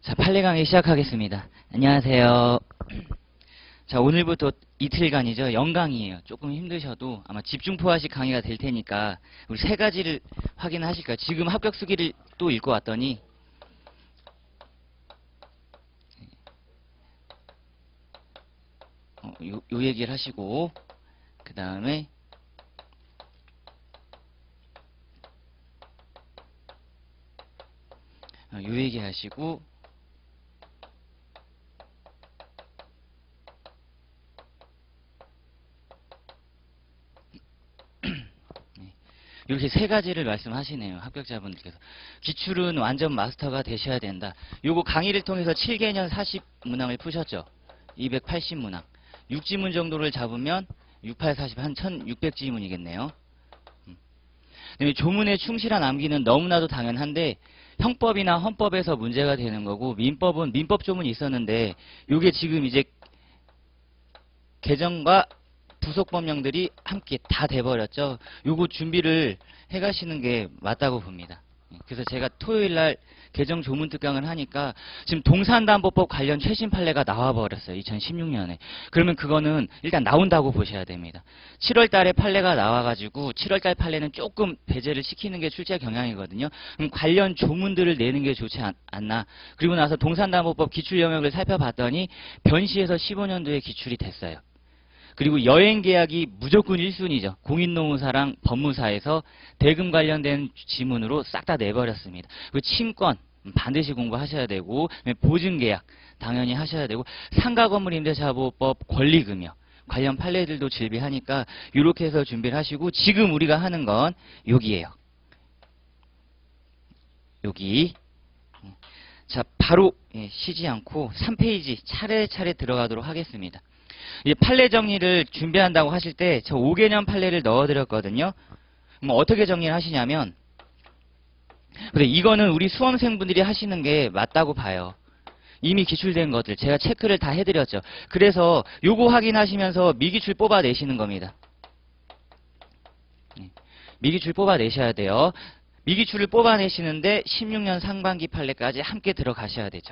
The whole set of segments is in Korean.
자, 판례 강의 시작하겠습니다. 안녕하세요. 자, 오늘부터 이틀간이죠. 영강이에요. 조금 힘드셔도 아마 집중포화식 강의가 될 테니까 우리 세 가지를 확인하실까요? 지금 합격 수기를 또 읽고 왔더니 요 얘기를 하시고 그 다음에 요 얘기 하시고 이렇게 세 가지를 말씀하시네요. 합격자분들께서. 기출은 완전 마스터가 되셔야 된다. 요거 강의를 통해서 7개년 40문항을 푸셨죠. 280문항. 6지문 정도를 잡으면 68, 40, 한 1600지문이겠네요. 그다음에 조문의 충실한 암기는 너무나도 당연한데 형법이나 헌법에서 문제가 되는 거고, 민법은 민법 조문이 있었는데 요게 지금 이제 개정과 부속법령들이 함께 다 돼버렸죠. 요거 준비를 해가시는 게 맞다고 봅니다. 그래서 제가 토요일날 개정 조문 특강을 하니까 지금 동산담보법 관련 최신 판례가 나와버렸어요. 2016년에. 그러면 그거는 일단 나온다고 보셔야 됩니다. 7월달에 판례가 나와가지고 7월달 판례는 조금 배제를 시키는 게 출제 경향이거든요. 그럼 관련 조문들을 내는 게 좋지 않나. 그리고 나서 동산담보법 기출 영역을 살펴봤더니 변시에서 15년도에 기출이 됐어요. 그리고 여행계약이 무조건 1순위죠. 공인노무사랑 법무사에서 대금 관련된 지문으로 싹 다 내버렸습니다. 그리고 친권 반드시 공부하셔야 되고, 보증계약 당연히 하셔야 되고, 상가건물임대차보호법 권리금요. 관련 판례들도 질비하니까 이렇게 해서 준비를 하시고, 지금 우리가 하는 건 여기에요. 여기. 자, 바로 쉬지 않고 3페이지 차례차례 들어가도록 하겠습니다. 이제 판례 정리를 준비한다고 하실 때 저 5개년 판례를 넣어드렸거든요. 그럼 어떻게 정리를 하시냐면, 근데 이거는 우리 수험생분들이 하시는 게 맞다고 봐요. 이미 기출된 것들 제가 체크를 다 해드렸죠. 그래서 요거 확인하시면서 미기출 뽑아내시는 겁니다. 미기출 뽑아내셔야 돼요. 미기출을 뽑아내시는데 16년 상반기 판례까지 함께 들어가셔야 되죠.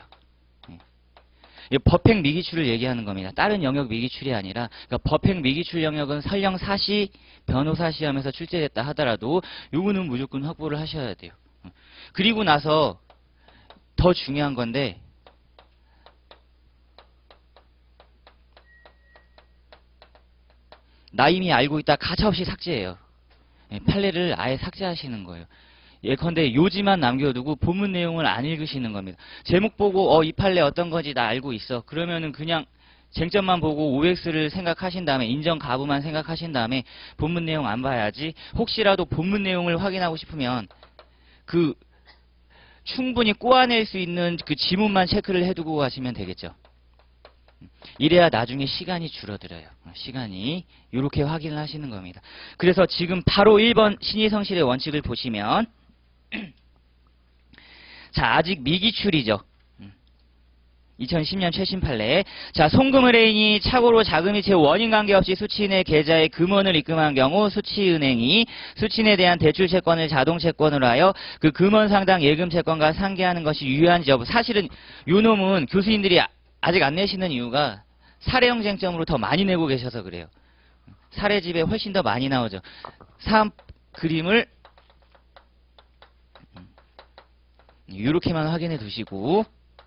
법행 미기출을 얘기하는 겁니다. 다른 영역 미기출이 아니라, 그러니까 법행 미기출 영역은 설령 사시, 변호사 시험에서 출제됐다 하더라도 요거는 무조건 확보를 하셔야 돼요. 그리고 나서 더 중요한 건데, 나 이미 알고 있다 가차없이 삭제해요. 판례를 아예 삭제하시는 거예요. 예컨대 요지만 남겨두고 본문 내용을 안 읽으시는 겁니다. 제목 보고 이 판례 어떤 건지 나 알고 있어. 그러면은 그냥 쟁점만 보고 OX를 생각하신 다음에, 인정 가부만 생각하신 다음에 본문 내용 안 봐야지. 혹시라도 본문 내용을 확인하고 싶으면 그 충분히 꼬아낼 수 있는 그 지문만 체크를 해두고 가시면 되겠죠. 이래야 나중에 시간이 줄어들어요. 시간이. 이렇게 확인을 하시는 겁니다. 그래서 지금 바로 1번 신의성실의 원칙을 보시면, 자, 아직 미기출이죠. 2010년 최신 판례. 자, 송금의뢰인이 착오로 자금이 채 원인 관계없이 수취인의 계좌에 금원을 입금한 경우 수취은행이 수취인에 대한 대출 채권을 자동 채권으로 하여 그 금원 상당 예금 채권과 상계하는 것이 유효한지 여부. 사실은 요 놈은 교수님들이 아직 안 내시는 이유가 사례형 쟁점으로 더 많이 내고 계셔서 그래요. 사례집에 훨씬 더 많이 나오죠. 사업 그림을 이렇게만 확인해 두시고,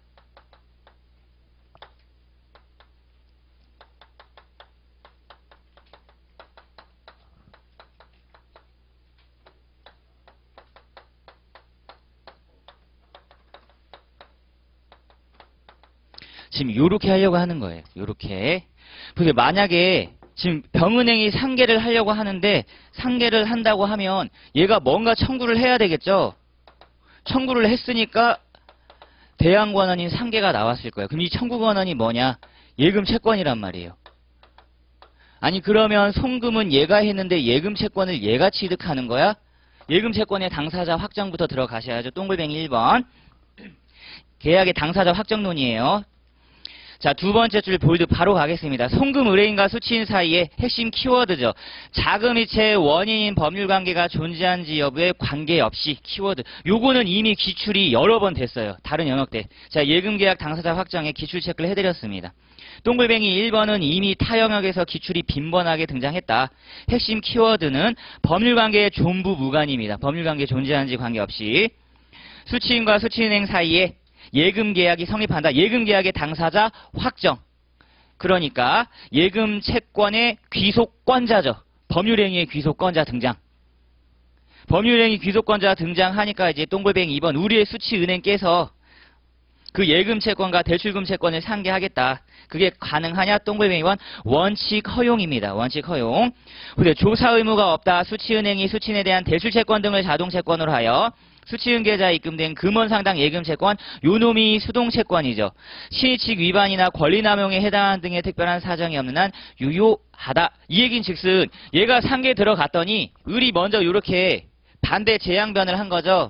지금 요렇게 하려고 하는 거예요. 요렇게. 근데 만약에 지금 병은행이 상계를 하려고 하는데, 상계를 한다고 하면 얘가 뭔가 청구를 해야 되겠죠. 청구를 했으니까 대항 권한인 상계가 나왔을 거예요. 그럼 이 청구 권한이 뭐냐? 예금 채권이란 말이에요. 아니, 그러면 송금은 얘가 했는데 예금 채권을 얘가 취득하는 거야? 예금 채권의 당사자 확정부터 들어가셔야죠. 동글뱅이 1번. 계약의 당사자 확정론이에요. 자, 두 번째 줄 볼드 바로 가겠습니다. 송금 의뢰인과 수취인 사이의 핵심 키워드죠. 자금이체의 원인인 법률관계가 존재한지 여부에 관계없이 키워드. 요거는 이미 기출이 여러 번 됐어요. 다른 영역 때. 자, 예금계약 당사자 확정에 기출 체크를 해드렸습니다. 동글뱅이 1번은 이미 타 영역에서 기출이 빈번하게 등장했다. 핵심 키워드는 법률관계의 존부 무관입니다. 법률관계 존재하는지 관계없이. 수취인과 수취은행 사이에 예금계약이 성립한다. 예금계약의 당사자 확정. 그러니까 예금 채권의 귀속권자죠. 법률행위의 귀속권자 등장. 법률행위 귀속권자 등장하니까 이제 동글뱅이 2번 우리의 수취은행께서 그 예금 채권과 대출금 채권을 상계하겠다. 그게 가능하냐? 동글뱅이 2번 원칙 허용입니다. 원칙 허용. 근데 조사 의무가 없다. 수취은행이 수취인에 대한 대출 채권 등을 자동 채권으로 하여 수취은계자에 입금된 금원 상당 예금 채권, 요놈이 수동 채권이죠. 신의칙 위반이나 권리남용에 해당하는 등의 특별한 사정이 없는 한 유효하다. 이 얘긴 즉슨 얘가 상계 들어갔더니 을이 먼저 이렇게 반대 재양변을 한 거죠.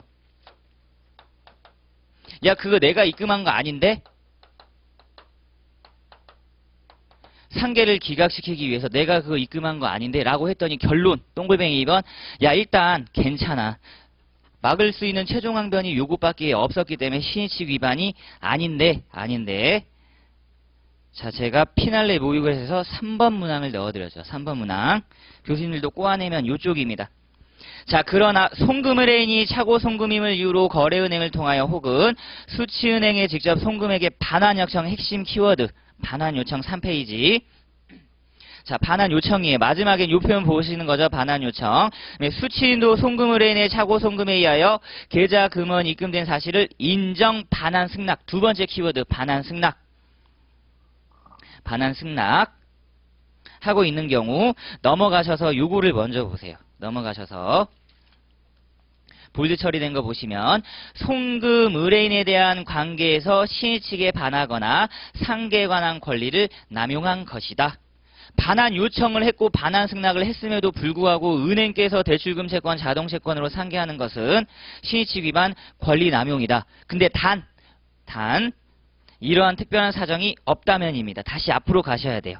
야, 그거 내가 입금한 거 아닌데? 상계를 기각시키기 위해서 내가 그거 입금한 거 아닌데? 라고 했더니 결론, 동글뱅이 2번. 야, 일단 괜찮아. 막을 수 있는 최종 항변이 요것밖에 없었기 때문에 신의칙 위반이 아닌데. 자, 제가 피날레 모의고사에서 3번 문항을 넣어드렸죠. 3번 문항. 교수님들도 꼬아내면 요쪽입니다. 자, 그러나 송금의뢰인이 차고 송금임을 이유로 거래은행을 통하여 혹은 수취은행에 직접 송금액의 반환 요청 핵심 키워드. 반환 요청 3페이지. 자, 반환 요청이에요. 마지막엔 요 표현 보시는 거죠. 반환 요청. 수취인도 송금 의뢰인의 차고 송금에 의하여 계좌 금원 입금된 사실을 인정 반환 승낙. 두 번째 키워드 반환 승낙. 반환 승낙 하고 있는 경우 넘어가셔서 요거를 먼저 보세요. 넘어가셔서 볼드 처리된 거 보시면 송금 의뢰인에 대한 관계에서 신의 측에 반하거나 상계에 관한 권리를 남용한 것이다. 반환 요청을 했고 반환 승낙을 했음에도 불구하고 은행께서 대출금 채권 자동 채권으로 상계하는 것은 신의칙 위반 권리 남용이다. 근데 단 이러한 특별한 사정이 없다면입니다. 다시 앞으로 가셔야 돼요.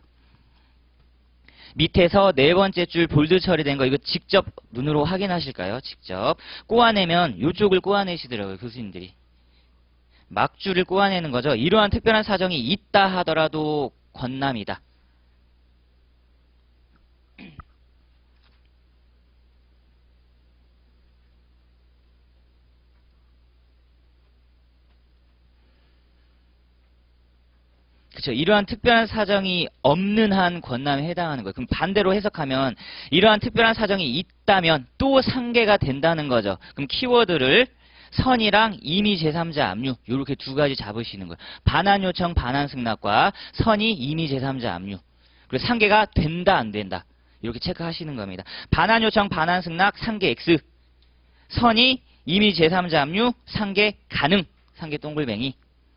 밑에서 네 번째 줄 볼드 처리된 거 이거 직접 눈으로 확인하실까요? 직접 꼬아내면 이쪽을 꼬아내시더라고요. 교수님들이. 막줄을 꼬아내는 거죠. 이러한 특별한 사정이 있다 하더라도 권남이다. 그렇죠. 이러한 특별한 사정이 없는 한 권남에 해당하는 거예요. 그럼 반대로 해석하면 이러한 특별한 사정이 있다면 또 상계가 된다는 거죠. 그럼 키워드를 선이랑 이미 제3자 압류 이렇게 두 가지 잡으시는 거예요. 반환 요청 반환 승낙과 선이 이미 제3자 압류. 그리고 상계가 된다 안 된다. 이렇게 체크하시는 겁니다. 반환 요청 반환 승낙 상계 X. 선이 이미 제3자 압류 상계 가능. 상계 동글뱅이.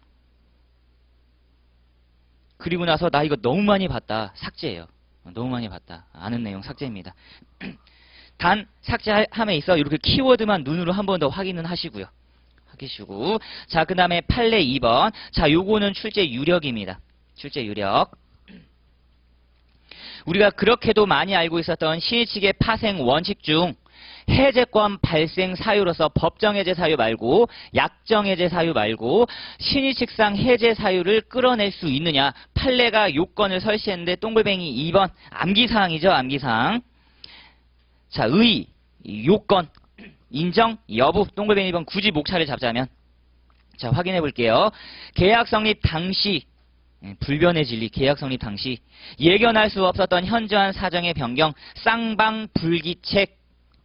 그리고 나서 나 이거 너무 많이 봤다. 삭제예요. 너무 많이 봤다. 아는 내용 삭제입니다. 단 삭제함에 있어 이렇게 키워드만 눈으로 한 번 더 확인은 하시고요. 하시고 자, 그 다음에 판례 2번. 자, 요거는 출제 유력입니다. 출제 유력. 우리가 그렇게도 많이 알고 있었던 신의칙의 파생 원칙 중 해제권 발생 사유로서 법정 해제 사유 말고 약정 해제 사유 말고 신의칙상 해제 사유를 끌어낼 수 있느냐. 판례가 요건을 설치했는데 동글뱅이 2번 암기사항이죠. 암기사항. 자, 의, 요건, 인정, 여부. 동글뱅이 2번 굳이 목차를 잡자면 자, 확인해 볼게요. 계약 성립 당시 불변의 진리, 계약 성립 당시 예견할 수 없었던 현저한 사정의 변경, 쌍방 불기책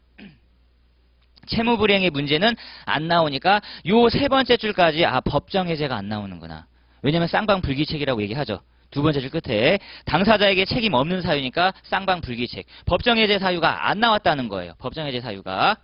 채무 불이행의 문제는 안 나오니까 요 세 번째 줄까지 법정 해제가 안 나오는구나. 왜냐면 쌍방 불기책이라고 얘기하죠. 두 번째 줄 끝에 당사자에게 책임 없는 사유니까 쌍방 불기책. 법정 해제 사유가 안 나왔다는 거예요. 법정 해제 사유가.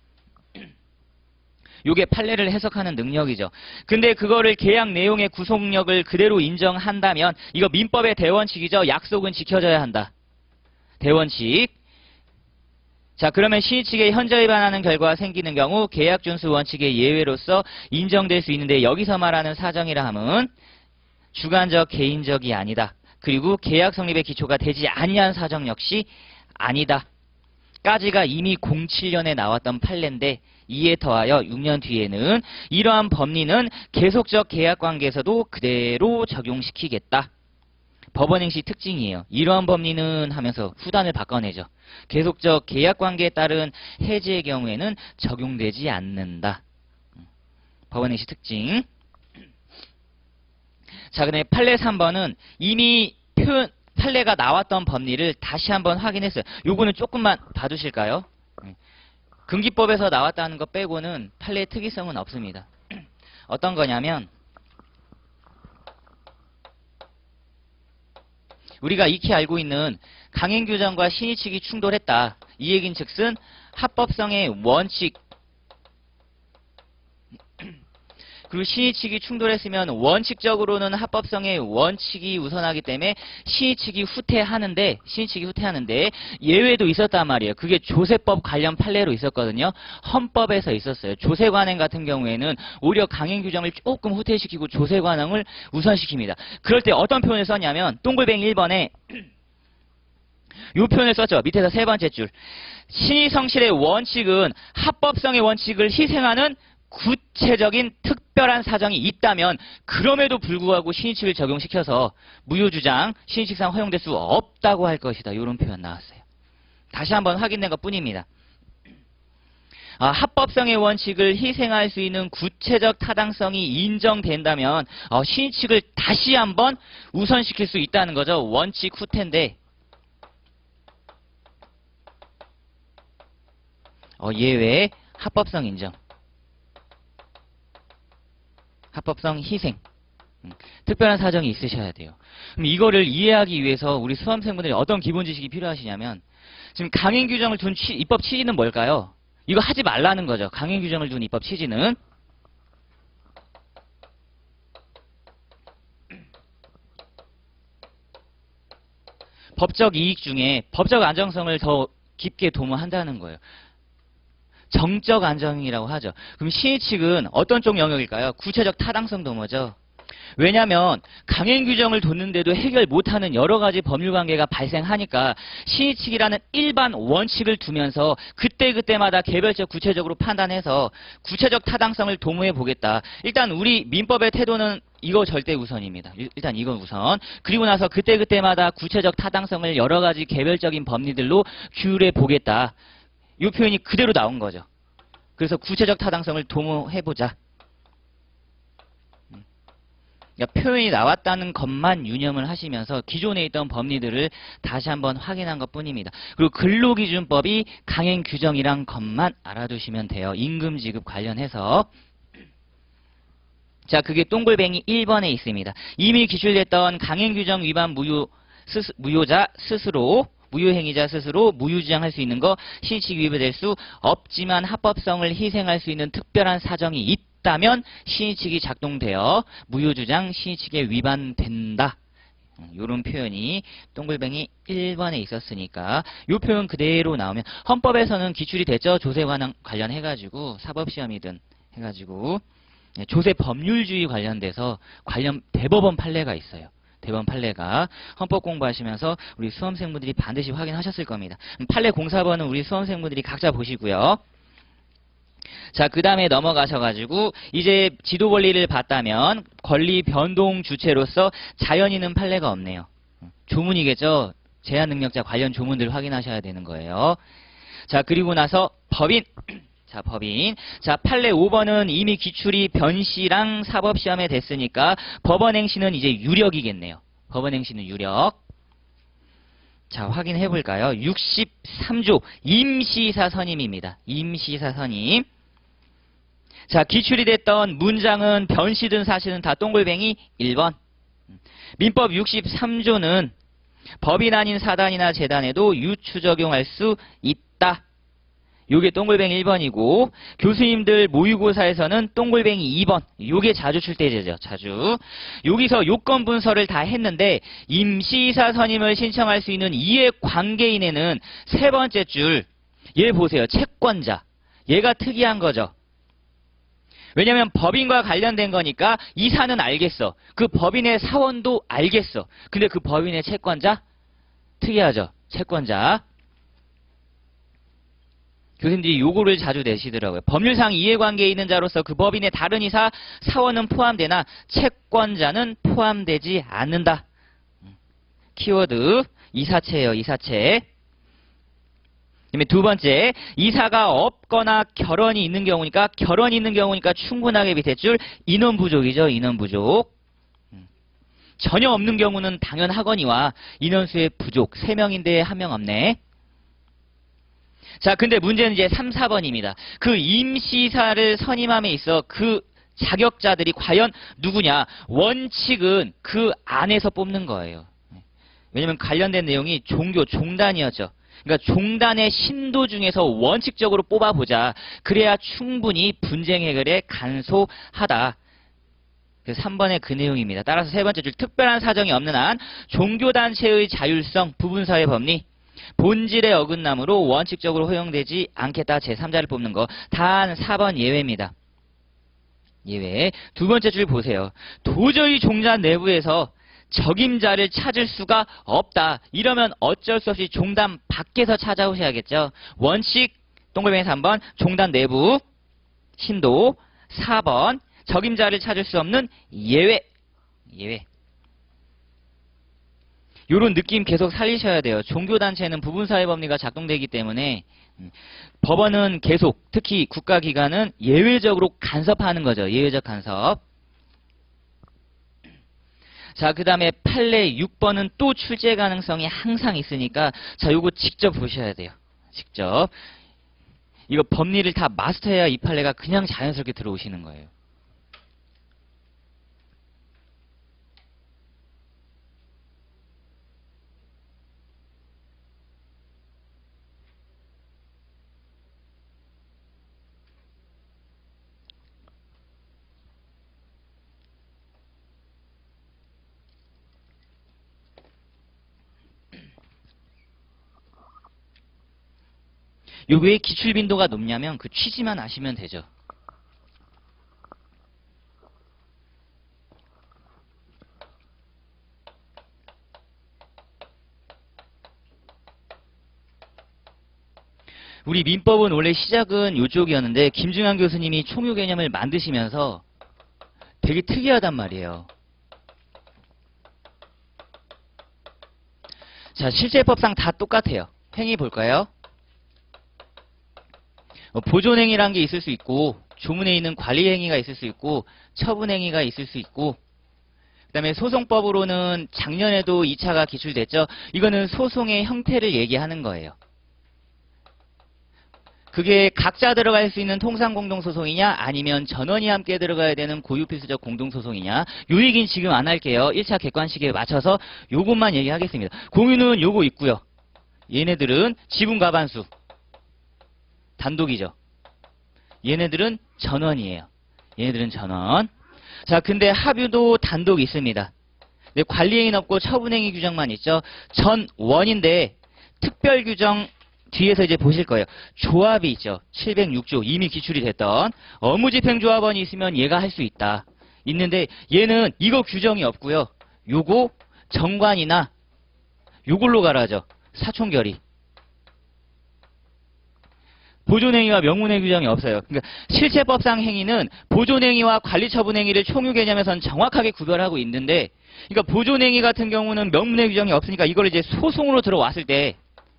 요게 판례를 해석하는 능력이죠. 근데 그거를 계약 내용의 구속력을 그대로 인정한다면 이거 민법의 대원칙이죠. 약속은 지켜져야 한다. 대원칙. 자, 그러면 신의칙에 현저 위반하는 결과가 생기는 경우 계약 준수 원칙의 예외로서 인정될 수 있는데 여기서 말하는 사정이라 함은 주관적 개인적이 아니다. 그리고 계약 성립의 기초가 되지 아니한 사정 역시 아니다. 까지가 이미 07년에 나왔던 판례인데 이에 더하여 6년 뒤에는 이러한 법리는 계속적 계약관계에서도 그대로 적용시키겠다. 법원 행시 특징이에요. 이러한 법리는 하면서 후단을 바꿔내죠. 계속적 계약관계에 따른 해지의 경우에는 적용되지 않는다. 법원 행시 특징. 자, 근데 판례 3번은 이미 판례가 나왔던 법리를 다시 한번 확인했어요. 요거는 조금만 봐두실까요? 금기법에서 나왔다는 것 빼고는 판례의 특이성은 없습니다. 어떤 거냐면 우리가 익히 알고 있는 강행규정과 신의칙이 충돌했다. 이 얘긴 즉슨 합법성의 원칙 그리고 신의칙이 충돌했으면 원칙적으로는 합법성의 원칙이 우선하기 때문에 신의칙이 후퇴하는데 예외도 있었단 말이에요. 그게 조세법 관련 판례로 있었거든요. 헌법에서 있었어요. 조세관행 같은 경우에는 오히려 강행규정을 조금 후퇴시키고 조세관행을 우선시킵니다. 그럴 때 어떤 표현을 썼냐면 동글뱅이 1번에 이 표현을 썼죠. 밑에서 세 번째 줄. 신의성실의 원칙은 합법성의 원칙을 희생하는 구체적인 특별한 사정이 있다면 그럼에도 불구하고 신의칙을 적용시켜서 무효주장, 신의칙상 허용될 수 없다고 할 것이다. 이런 표현 나왔어요. 다시 한번 확인된 것뿐입니다. 합법성의 원칙을 희생할 수 있는 구체적 타당성이 인정된다면 신의칙을 다시 한번 우선시킬 수 있다는 거죠. 원칙 후퇴인데 예외 합법성 인정. 합법성 희생. 특별한 사정이 있으셔야 돼요. 그럼 이거를 이해하기 위해서 우리 수험생분들이 어떤 기본 지식이 필요하시냐면 지금 강행규정을 둔 입법 취지는 뭘까요? 이거 하지 말라는 거죠. 강행규정을 둔 입법 취지는 법적 이익 중에 법적 안정성을 더 깊게 도모한다는 거예요. 정적 안정이라고 하죠. 그럼 신의칙은 어떤 쪽 영역일까요? 구체적 타당성 도모죠. 왜냐하면 강행규정을 뒀는데도 해결 못하는 여러 가지 법률관계가 발생하니까 신의칙이라는 일반 원칙을 두면서 그때그때마다 개별적 구체적으로 판단해서 구체적 타당성을 도모해 보겠다. 일단 우리 민법의 태도는 이거 절대 우선입니다. 일단 이건 우선. 그리고 나서 그때그때마다 구체적 타당성을 여러 가지 개별적인 법리들로 규율해 보겠다. 이 표현이 그대로 나온 거죠. 그래서 구체적 타당성을 도모해보자. 그러니까 표현이 나왔다는 것만 유념을 하시면서 기존에 있던 법리들을 다시 한번 확인한 것뿐입니다. 그리고 근로기준법이 강행규정이란 것만 알아두시면 돼요. 임금지급 관련해서. 자, 그게 동글뱅이 1번에 있습니다. 이미 기출됐던 강행규정 위반 무효자 스스로 무효행위자 스스로 무효주장할 수 있는 거 신의칙 위반될 수 없지만 합법성을 희생할 수 있는 특별한 사정이 있다면 신의칙이 작동되어 무효주장 신의칙에 위반된다. 이런 표현이 동글뱅이 1번에 있었으니까 이 표현 그대로 나오면 헌법에서는 기출이 됐죠. 조세 관련해가지고 사법시험이든 해가지고 조세 법률주의 관련돼서 관련 대법원 판례가 있어요. 대법원 판례가 헌법 공부하시면서 우리 수험생분들이 반드시 확인하셨을 겁니다. 판례 공사번은 우리 수험생분들이 각자 보시고요. 자, 그 다음에 넘어가셔가지고 이제 지도 권리를 봤다면 권리 변동 주체로서 자연인은 판례가 없네요. 조문이겠죠. 제한 능력자 관련 조문들 확인하셔야 되는 거예요. 자, 그리고 나서 법인. 자, 법인. 자, 판례 5번은 이미 기출이 변시랑 사법시험에 됐으니까 법원행시는 이제 유력이겠네요. 법원행시는 유력. 자, 확인해 볼까요? 63조 임시사선임입니다. 임시사선임. 자, 기출이 됐던 문장은 변시든 사실은 다 동글뱅이 1번. 민법 63조는 법인 아닌 사단이나 재단에도 유추 적용할 수 있다. 요게 동글뱅이 1번이고 교수님들 모의고사에서는 동글뱅이 2번. 요게 자주 출제되죠. 자주. 여기서 요건 분석을 다 했는데 임시사 선임을 신청할 수 있는 이해관계인에는 세 번째 줄 얘 보세요. 채권자. 얘가 특이한 거죠. 왜냐면 법인과 관련된 거니까 이사는 알겠어. 그 법인의 사원도 알겠어. 근데 그 법인의 채권자? 특이하죠. 채권자. 교수님들이 요거를 자주 내시더라고요. 법률상 이해관계에 있는 자로서 그 법인의 다른 이사, 사원은 포함되나 채권자는 포함되지 않는다. 키워드 이사채예요. 이사채. 그다음에 두 번째, 이사가 없거나 결혼이 있는 경우니까 충분하게 밑에 줄 인원 부족이죠. 인원 부족. 전혀 없는 경우는 당연하거니와 인원수의 부족. 3명인데 1명 없네. 자, 근데 문제는 이제 3, 4번입니다. 그 임시사를 선임함에 있어 그 자격자들이 과연 누구냐? 원칙은 그 안에서 뽑는 거예요. 왜냐면 관련된 내용이 종단이었죠. 그러니까 종단의 신도 중에서 원칙적으로 뽑아보자. 그래야 충분히 분쟁 해결에 간소하다. 3번의 그 내용입니다. 따라서 세 번째 줄 특별한 사정이 없는 한 종교단체의 자율성, 부분사회 법리, 본질의 어긋남으로 원칙적으로 허용되지 않겠다. 제3자를 뽑는 거. 단 4번 예외입니다. 예외. 두 번째 줄 보세요. 도저히 종단 내부에서 적임자를 찾을 수가 없다. 이러면 어쩔 수 없이 종단 밖에서 찾아오셔야겠죠. 원칙 동글뱅이 3번 종단 내부 신도 4번 적임자를 찾을 수 없는 예외. 예외. 요런 느낌 계속 살리셔야 돼요. 종교단체는 부분사회법리가 작동되기 때문에 법원은 계속 특히 국가기관은 예외적으로 간섭하는 거죠. 예외적 간섭. 자, 그 다음에 판례 6번은 또 출제 가능성이 항상 있으니까 자, 요거 직접 보셔야 돼요. 직접. 이거 법리를 다 마스터해야 이 판례가 그냥 자연스럽게 들어오시는 거예요. 요 왜 기출 빈도가 높냐면 그 취지만 아시면 되죠. 우리 민법은 원래 시작은 요쪽이었는데 김중환 교수님이 총유 개념을 만드시면서 되게 특이하단 말이에요. 자, 실제법상 다 똑같아요. 행위 볼까요? 보존행위라는 게 있을 수 있고 조문에 있는 관리행위가 있을 수 있고 처분행위가 있을 수 있고 그 다음에 소송법으로는 작년에도 2차가 기출됐죠. 이거는 소송의 형태를 얘기하는 거예요. 그게 각자 들어갈 수 있는 통상공동소송이냐 아니면 전원이 함께 들어가야 되는 고유필수적 공동소송이냐 요 얘기는 지금 안 할게요. 1차 객관식에 맞춰서 요것만 얘기하겠습니다. 공유는 요거 있고요. 얘네들은 지분과반수 단독이죠. 얘네들은 전원이에요. 얘네들은 전원. 자, 근데 합유도 단독 있습니다. 근데 관리행위는 없고 처분행위 규정만 있죠. 전원인데 특별 규정 뒤에서 이제 보실 거예요. 조합이 있죠. 706조 이미 기출이 됐던 업무집행조합원이 있으면 얘가 할 수 있다. 있는데 얘는 이거 규정이 없고요. 요거 정관이나 요걸로 가라죠. 사촌결의. 보존행위와 명문행위 규정이 없어요. 그러니까 실체법상 행위는 보존행위와 관리처분행위를 총유 개념에서는 정확하게 구별하고 있는데 그러니까 보존행위 같은 경우는 명문행위 규정이 없으니까 이걸 이제 소송으로 들어왔을 때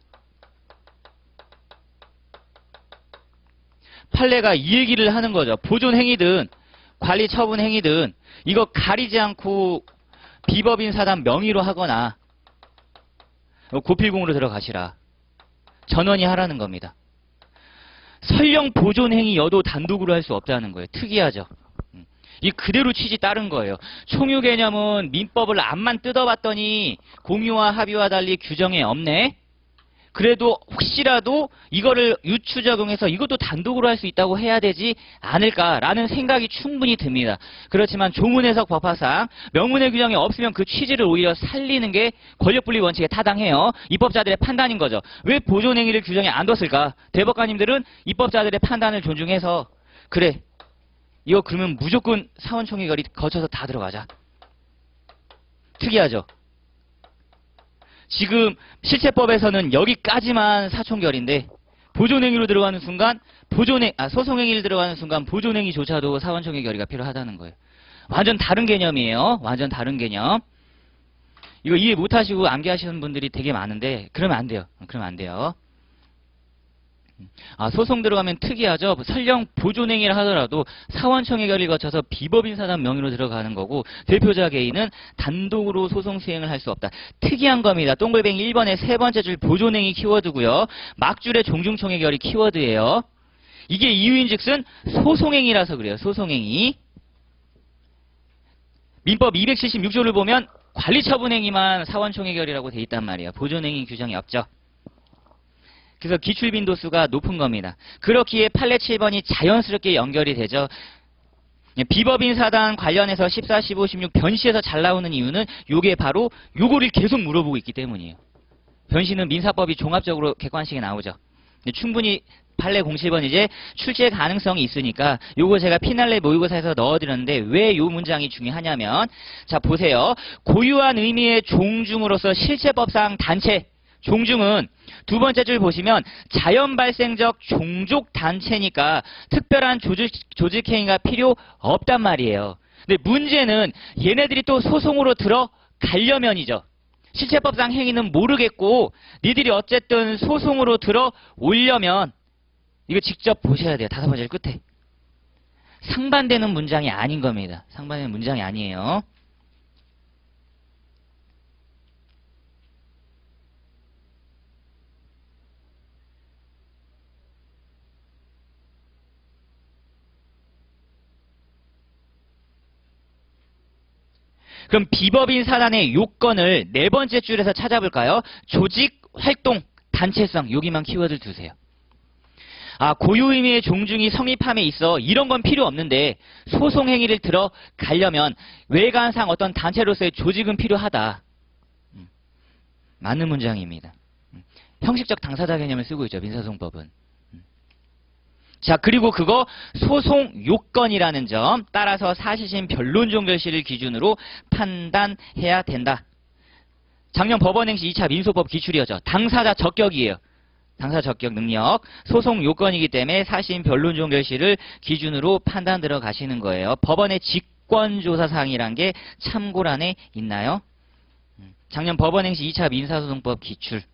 판례가 이 얘기를 하는 거죠. 보존행위든 관리처분행위든 이거 가리지 않고 비법인 사단 명의로 하거나 고필공으로 들어가시라. 전원이 하라는 겁니다. 설령 보존행위여도 단독으로 할 수 없다는 거예요. 특이하죠. 이 그대로 취지 따른 거예요. 총유 개념은 민법을 앞만 뜯어봤더니 공유와 합의와 달리 규정에 없네. 그래도 혹시라도 이거를 유추 적용해서 이것도 단독으로 할 수 있다고 해야 되지 않을까라는 생각이 충분히 듭니다. 그렇지만 조문 해석 법화상 명문의 규정이 없으면 그 취지를 오히려 살리는 게 권력분리 원칙에 타당해요. 입법자들의 판단인 거죠. 왜 보존행위를 규정에 안 뒀을까? 대법관님들은 입법자들의 판단을 존중해서 그래 이거 그러면 무조건 사원총회 결의 거쳐서 다 들어가자. 특이하죠? 지금 실체법에서는 여기까지만 사총결인데 보존행위로 들어가는 순간 소송행위를 들어가는 순간 보존행위조차도 사원총회 결의가 필요하다는 거예요. 완전 다른 개념이에요. 완전 다른 개념. 이거 이해 못하시고 암기하시는 분들이 되게 많은데 그러면 안 돼요. 그러면 안 돼요. 소송 들어가면 특이하죠. 설령 보존행위를 하더라도 사원총회 결의를 거쳐서 비법인 사단 명의로 들어가는 거고 대표자 개인은 단독으로 소송 수행을 할 수 없다. 특이한 겁니다. 동글뱅이 1번의 세 번째 줄 보존행위 키워드고요. 막줄의 종중총회 결의 키워드예요. 이게 이유인즉슨 소송행위라서 그래요. 소송행위. 민법 276조를 보면 관리처분행위만 사원총회 결의라고 돼 있단 말이에요. 보존행위 규정이 없죠. 그래서 기출빈도수가 높은 겁니다. 그렇기에 판례 7번이 자연스럽게 연결이 되죠. 비법인 사단 관련해서 14, 15, 16 변시에서 잘 나오는 이유는 요게 바로 요거를 계속 물어보고 있기 때문이에요. 변시는 민사법이 종합적으로 객관식에 나오죠. 충분히 판례 07번 이제 출제 가능성이 있으니까 요거 제가 피날레 모의고사에서 넣어드렸는데 왜 요 문장이 중요하냐면 자 보세요. 고유한 의미의 종중으로서 실체법상 단체 종중은 두 번째 줄 보시면 자연 발생적 종족 단체니까 특별한 조직행위가 필요 없단 말이에요. 근데 문제는 얘네들이 또 소송으로 들어가려면이죠. 실체법상 행위는 모르겠고 니들이 어쨌든 소송으로 들어오려면 이거 직접 보셔야 돼요. 다섯 번째 끝에. 상반되는 문장이 아닌 겁니다. 상반되는 문장이 아니에요. 그럼 비법인 사단의 요건을 네 번째 줄에서 찾아볼까요? 조직, 활동, 단체성 여기만 키워드를 두세요. 고유 의미의 종중이 성립함에 있어 이런 건 필요 없는데 소송 행위를 들어가려면 외관상 어떤 단체로서의 조직은 필요하다. 맞는 문장입니다. 형식적 당사자 개념을 쓰고 있죠. 민사소송법은. 자 그리고 그거 소송 요건이라는 점 따라서 사실심 변론종 결실을 기준으로 판단해야 된다. 작년 법원행시 2차 민소법 기출이었죠. 당사자 적격이에요. 당사자 적격 능력 소송 요건이기 때문에 사실심 변론종 결실을 기준으로 판단 들어가시는 거예요. 법원의 직권조사사항이란 게 참고란에 있나요? 작년 법원행시 2차 민사소송법 기출.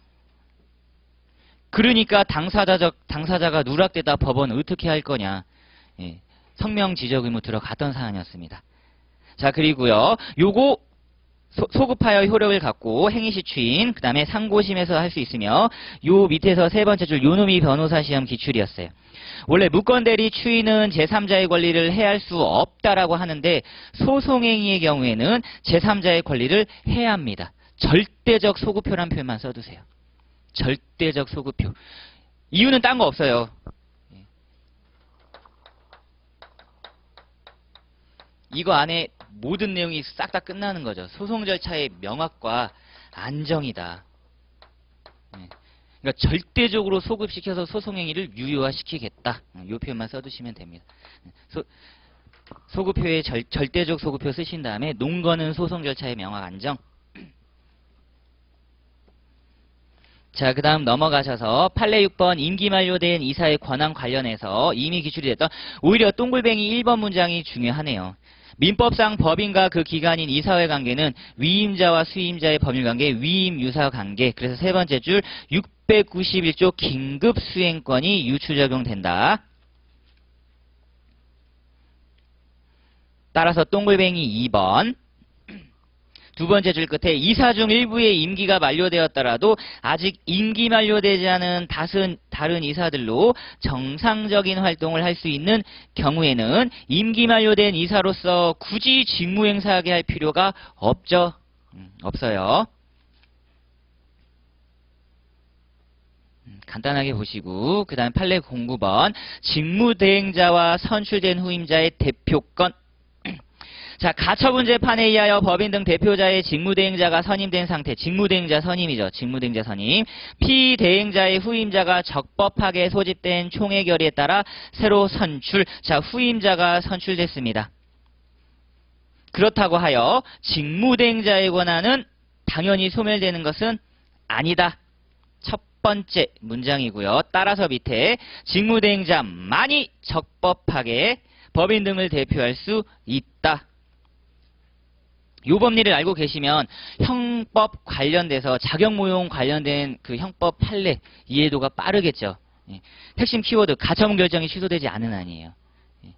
그러니까 당사자가 누락되다 법원 어떻게 할 거냐. 성명 지적 의무 들어갔던 사안이었습니다. 자 그리고요. 요거 소급하여 효력을 갖고 행위시 추인 그 다음에 상고심에서 할 수 있으며 요 밑에서 세 번째 줄 요놈이 변호사 시험 기출이었어요. 원래 무건대리 추인은 제3자의 권리를 해할 수 없다라고 하는데 소송행위의 경우에는 제3자의 권리를 해야 합니다. 절대적 소급표란 표현만 써두세요. 절대적 소급표. 이유는 딴 거 없어요. 이거 안에 모든 내용이 싹 다 끝나는 거죠. 소송 절차의 명확과 안정이다. 그러니까 절대적으로 소급시켜서 소송행위를 유효화시키겠다. 이 표현만 써두시면 됩니다. 소급표에 절대적 소급표 쓰신 다음에 논거는 소송 절차의 명확 안정. 자, 그 다음 넘어가셔서 판례 6번 임기 만료된 이사의 권한 관련해서 이미 기출이 됐던 오히려 동글뱅이 1번 문장이 중요하네요. 민법상 법인과 그 기관인 이사회 관계는 위임자와 수임자의 법률관계, 위임유사관계. 그래서 세 번째 줄 691조 긴급수행권이 유추적용된다. 따라서 동글뱅이 2번. 두 번째 줄 끝에 이사 중 일부의 임기가 만료되었더라도 아직 임기 만료되지 않은 다른 이사들로 정상적인 활동을 할 수 있는 경우에는 임기 만료된 이사로서 굳이 직무행사하게 할 필요가 없죠. 없어요. 간단하게 보시고 그 다음 판례 09번 직무대행자와 선출된 후임자의 대표권. 자, 가처분재판에 의하여 법인 등 대표자의 직무대행자가 선임된 상태, 직무대행자 선임이죠. 직무대행자 선임. 피대행자의 후임자가 적법하게 소집된 총회 결의에 따라 새로 선출. 자, 후임자가 선출됐습니다. 그렇다고 하여 직무대행자의 권한은 당연히 소멸되는 것은 아니다. 첫 번째 문장이고요. 따라서 밑에 직무대행자만이 적법하게 법인 등을 대표할 수 있다. 요 법리를 알고 계시면 형법 관련돼서 자격모용 관련된 그 형법 판례 이해도가 빠르겠죠. 예. 핵심 키워드 가처분 결정이 취소되지 않은 한이에요. 예.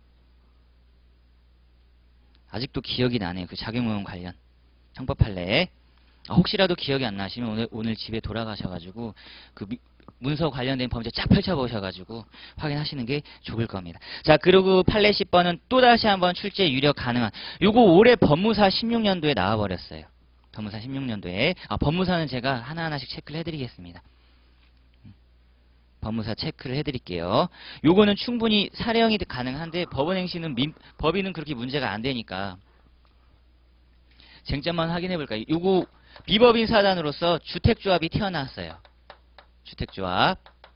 아직도 기억이 나네요. 그 자격모용 관련 형법 판례. 혹시라도 기억이 안 나시면 오늘 집에 돌아가셔가지고 그 문서 관련된 범죄 쫙 펼쳐보셔가지고 확인하시는 게 좋을 겁니다. 자, 그리고 판례 10번은 또다시 한번 출제 유력 가능한. 요거 올해 법무사 16년도에 나와버렸어요. 법무사 16년도에. 법무사는 제가 하나하나씩 체크를 해드리겠습니다. 법무사 체크를 해드릴게요. 요거는 충분히 사례형이 가능한데 법원행시는 법인은 그렇게 문제가 안 되니까 쟁점만 확인해볼까요? 요거 비법인 사단으로서 주택조합이 튀어나왔어요. 주택조합.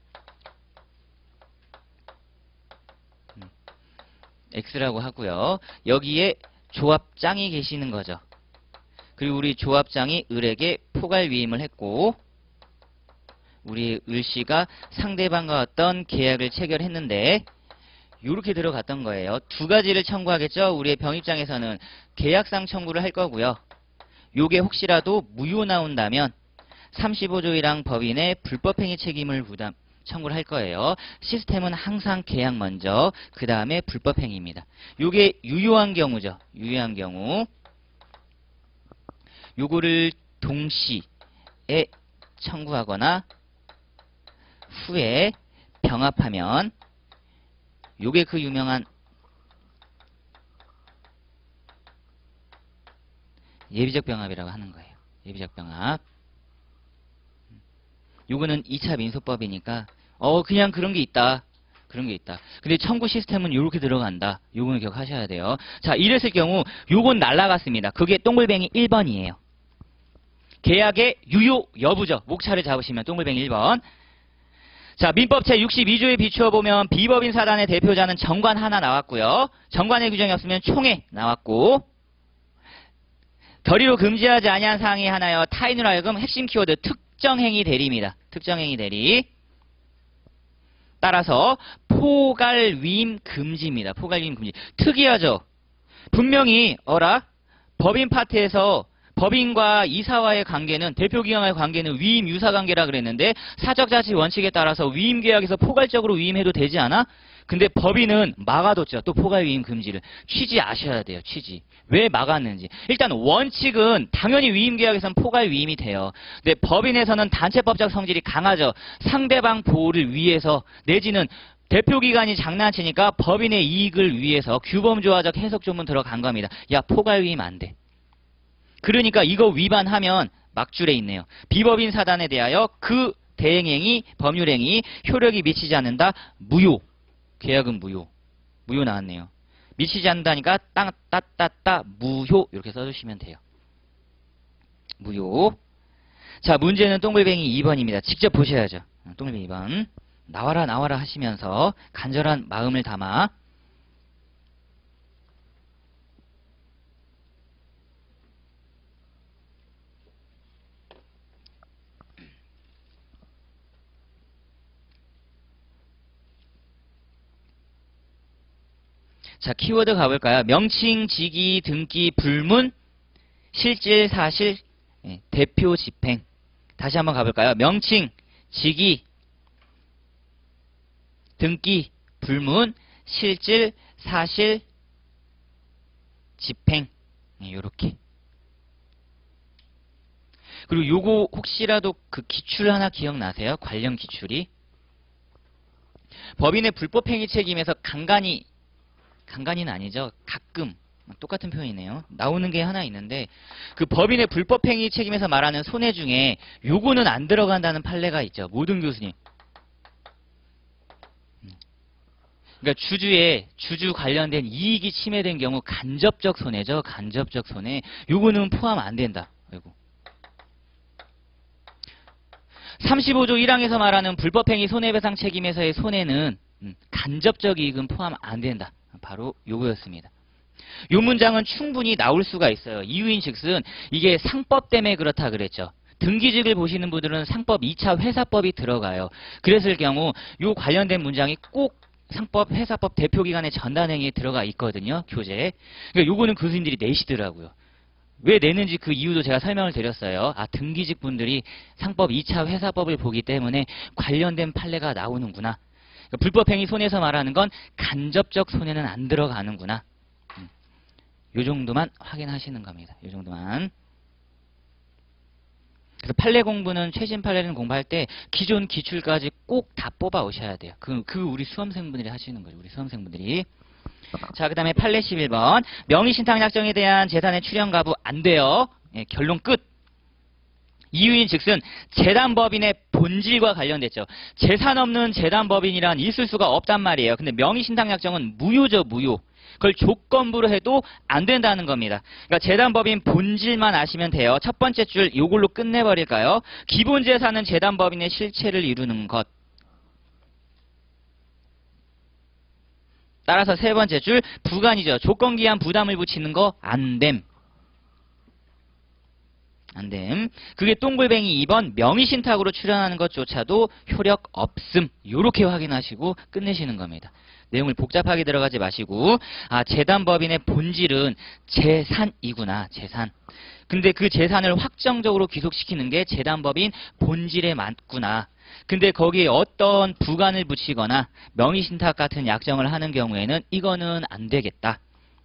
X라고 하고요. 여기에 조합장이 계시는 거죠. 그리고 우리 조합장이 을에게 포괄 위임을 했고 우리 을씨가 상대방과 어떤 계약을 체결했는데 이렇게 들어갔던 거예요. 두 가지를 청구하겠죠. 우리의 병입장에서는 계약상 청구를 할 거고요. 요게 혹시라도 무효 나온다면 35조 1항 법인의 불법행위 책임을 청구를 할 거예요. 시스템은 항상 계약 먼저, 그 다음에 불법행위입니다. 요게 유효한 경우죠. 유효한 경우. 요거를 동시에 청구하거나 후에 병합하면 요게 그 유명한 예비적 병합이라고 하는 거예요. 예비적 병합. 요거는 2차 민소법이니까 그냥 그런 게 있다. 그런 게 있다. 근데 청구 시스템은 요렇게 들어간다. 요거는 기억하셔야 돼요. 자, 이랬을 경우 요건 날라갔습니다. 그게 동글뱅이 1번이에요. 계약의 유효 여부죠. 목차를 잡으시면 동글뱅이 1번. 자, 민법 제62조에 비추어 보면 비법인 사단의 대표자는 정관 하나 나왔고요. 정관의 규정이 없으면 총회 나왔고 결의로 금지하지 아니한 사항이 하나여 타인으로 하여금 핵심 키워드 특정행위 대리입니다. 특정행위 대리. 따라서 포괄위임 금지입니다. 포괄위임 금지. 특이하죠. 분명히 법인 파트에서 법인과 이사와의 관계는 대표기관과의 관계는 위임 유사관계라 그랬는데 사적자치 원칙에 따라서 위임계약에서 포괄적으로 위임해도 되지 않아? 근데 법인은 막아뒀죠. 또 포괄위임 금지를. 취지 아셔야 돼요. 취지. 왜 막았는지. 일단 원칙은 당연히 위임계약에서는 포괄위임이 돼요. 근데 법인에서는 단체법적 성질이 강하죠. 상대방 보호를 위해서 내지는 대표기관이 장난치니까 법인의 이익을 위해서 규범조화적 해석조문 들어간 겁니다. 야, 포괄위임 안 돼. 그러니까 이거 위반하면 막줄에 있네요. 비법인 사단에 대하여 그 대행행위, 법률행위, 효력이 미치지 않는다. 무효. 계약은 무효. 무효 나왔네요. 미치지 않는다니까 따따따따 무효 이렇게 써주시면 돼요. 무효. 자, 문제는 동글뱅이 2번입니다. 직접 보셔야죠. 동글뱅이 2번. 나와라 나와라 하시면서 간절한 마음을 담아 자, 키워드 가볼까요? 명칭, 직위, 등기, 불문, 실질, 사실, 대표, 집행. 다시 한번 가볼까요? 명칭, 직위, 등기, 불문, 실질, 사실, 집행. 요렇게. 그리고 요거 혹시라도 그 기출 하나 기억나세요? 관련 기출이. 법인의 불법행위 책임에서 간간이는 아니죠. 가끔 똑같은 표현이네요. 나오는 게 하나 있는데 그 법인의 불법행위 책임에서 말하는 손해 중에 요거는 안 들어간다는 판례가 있죠. 모든 교수님. 그러니까 주주 관련된 이익이 침해된 경우 간접적 손해죠. 간접적 손해. 요거는 포함 안 된다. 아이고. 35조 1항에서 말하는 불법행위 손해배상 책임에서의 손해는 간접적 이익은 포함 안 된다. 바로 요거였습니다. 요 문장은 충분히 나올 수가 있어요. 이유인즉슨 이게 상법 때문에 그렇다 그랬죠. 등기직을 보시는 분들은 상법 2차 회사법이 들어가요. 그랬을 경우 요 관련된 문장이 꼭 상법 회사법 대표기관의 전단행위에 들어가 있거든요. 교재에. 그러니까 요거는 교수님들이 내시더라고요. 왜 내는지 그 이유도 제가 설명을 드렸어요. 아, 등기직 분들이 상법 2차 회사법을 보기 때문에 관련된 판례가 나오는구나. 그러니까 불법행위 손해에서 말하는 건 간접적 손해는 안 들어가는구나. 요 정도만 확인하시는 겁니다. 요 정도만. 그래서 판례 공부는 최신 판례는 공부할 때 기존 기출까지 꼭 다 뽑아 오셔야 돼요. 그 우리 수험생분들이 하시는 거죠. 우리 수험생분들이. 자, 그 다음에 판례 11번. 명의신탁 약정에 대한 재산의 출연 가부 안 돼요. 예, 결론 끝. 이유인 즉슨 재단법인의 본질과 관련됐죠. 재산 없는 재단법인이란 있을 수가 없단 말이에요. 근데 명의신탁 약정은 무효죠, 무효. 그걸 조건부로 해도 안 된다는 겁니다. 그러니까 재단법인 본질만 아시면 돼요. 첫 번째 줄 요걸로 끝내버릴까요? 기본 재산은 재단법인의 실체를 이루는 것. 따라서 세 번째 줄 부관이죠. 조건기한 부담을 붙이는 거 안됨. 안됨. 그게 동글뱅이 2번 명의신탁으로 출연하는 것조차도 효력 없음. 요렇게 확인하시고 끝내시는 겁니다. 내용을 복잡하게 들어가지 마시고 아, 재단법인의 본질은 재산이구나. 재산. 근데 그 재산을 확정적으로 귀속시키는 게 재단법인 본질에 맞구나. 근데 거기에 어떤 부관을 붙이거나 명의신탁 같은 약정을 하는 경우에는 이거는 안 되겠다.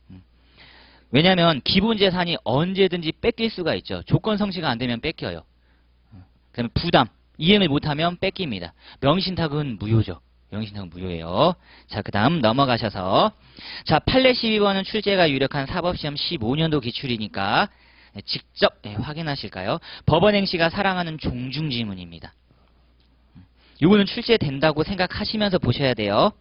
왜냐하면 기본 재산이 언제든지 뺏길 수가 있죠. 조건 성취가 안 되면 뺏겨요. 그다음에 부담, 이행을 못하면 뺏깁니다. 명의신탁은 무효죠. 명의신탁은 무효예요. 자, 그 다음 넘어가셔서 자, 판례 12번은 출제가 유력한 사법시험 15년도 기출이니까 직접 확인하실까요? 법원행시가 사랑하는 종중지문입니다. 이거는 출제된다고 생각하시면서 보셔야 돼요.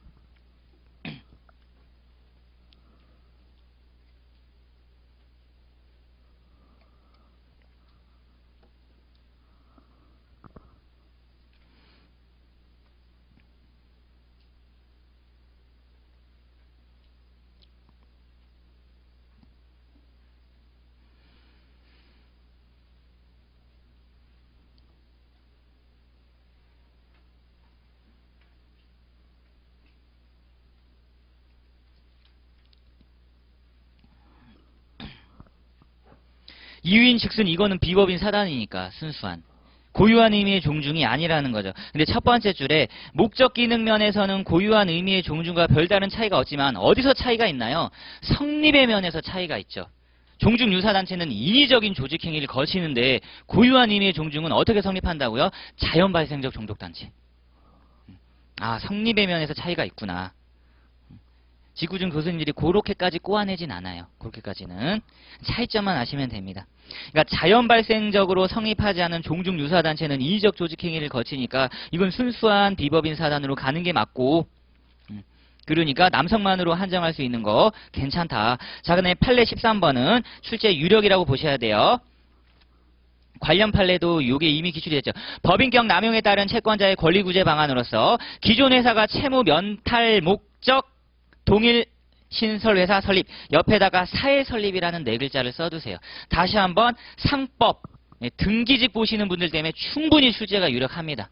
이유인 즉슨 이거는 비법인 사단이니까 순수한. 고유한 의미의 종중이 아니라는 거죠. 근데 첫 번째 줄에 목적 기능 면에서는 고유한 의미의 종중과 별다른 차이가 없지만 어디서 차이가 있나요? 성립의 면에서 차이가 있죠. 종중유사단체는 인위적인 조직행위를 거치는데 고유한 의미의 종중은 어떻게 성립한다고요? 자연발생적 종족단체. 아, 성립의 면에서 차이가 있구나. 지구중 교수님들이 그렇게까지 꼬아내진 않아요. 그렇게까지는. 차이점만 아시면 됩니다. 그러니까 자연발생적으로 성립하지 않은 종중유사단체는 인위적 조직행위를 거치니까 이건 순수한 비법인 사단으로 가는 게 맞고 그러니까 남성만으로 한정할 수 있는 거 괜찮다. 자, 그다음에 판례 13번은 출제 유력이라고 보셔야 돼요. 관련 판례도 요게 이미 기출이 됐죠. 법인격 남용에 따른 채권자의 권리구제 방안으로서 기존 회사가 채무 면탈 목적 동일 신설회사 설립 옆에다가 사회 설립이라는 네 글자를 써두세요. 다시 한번 상법 등기직 보시는 분들 때문에 충분히 출제가 유력합니다.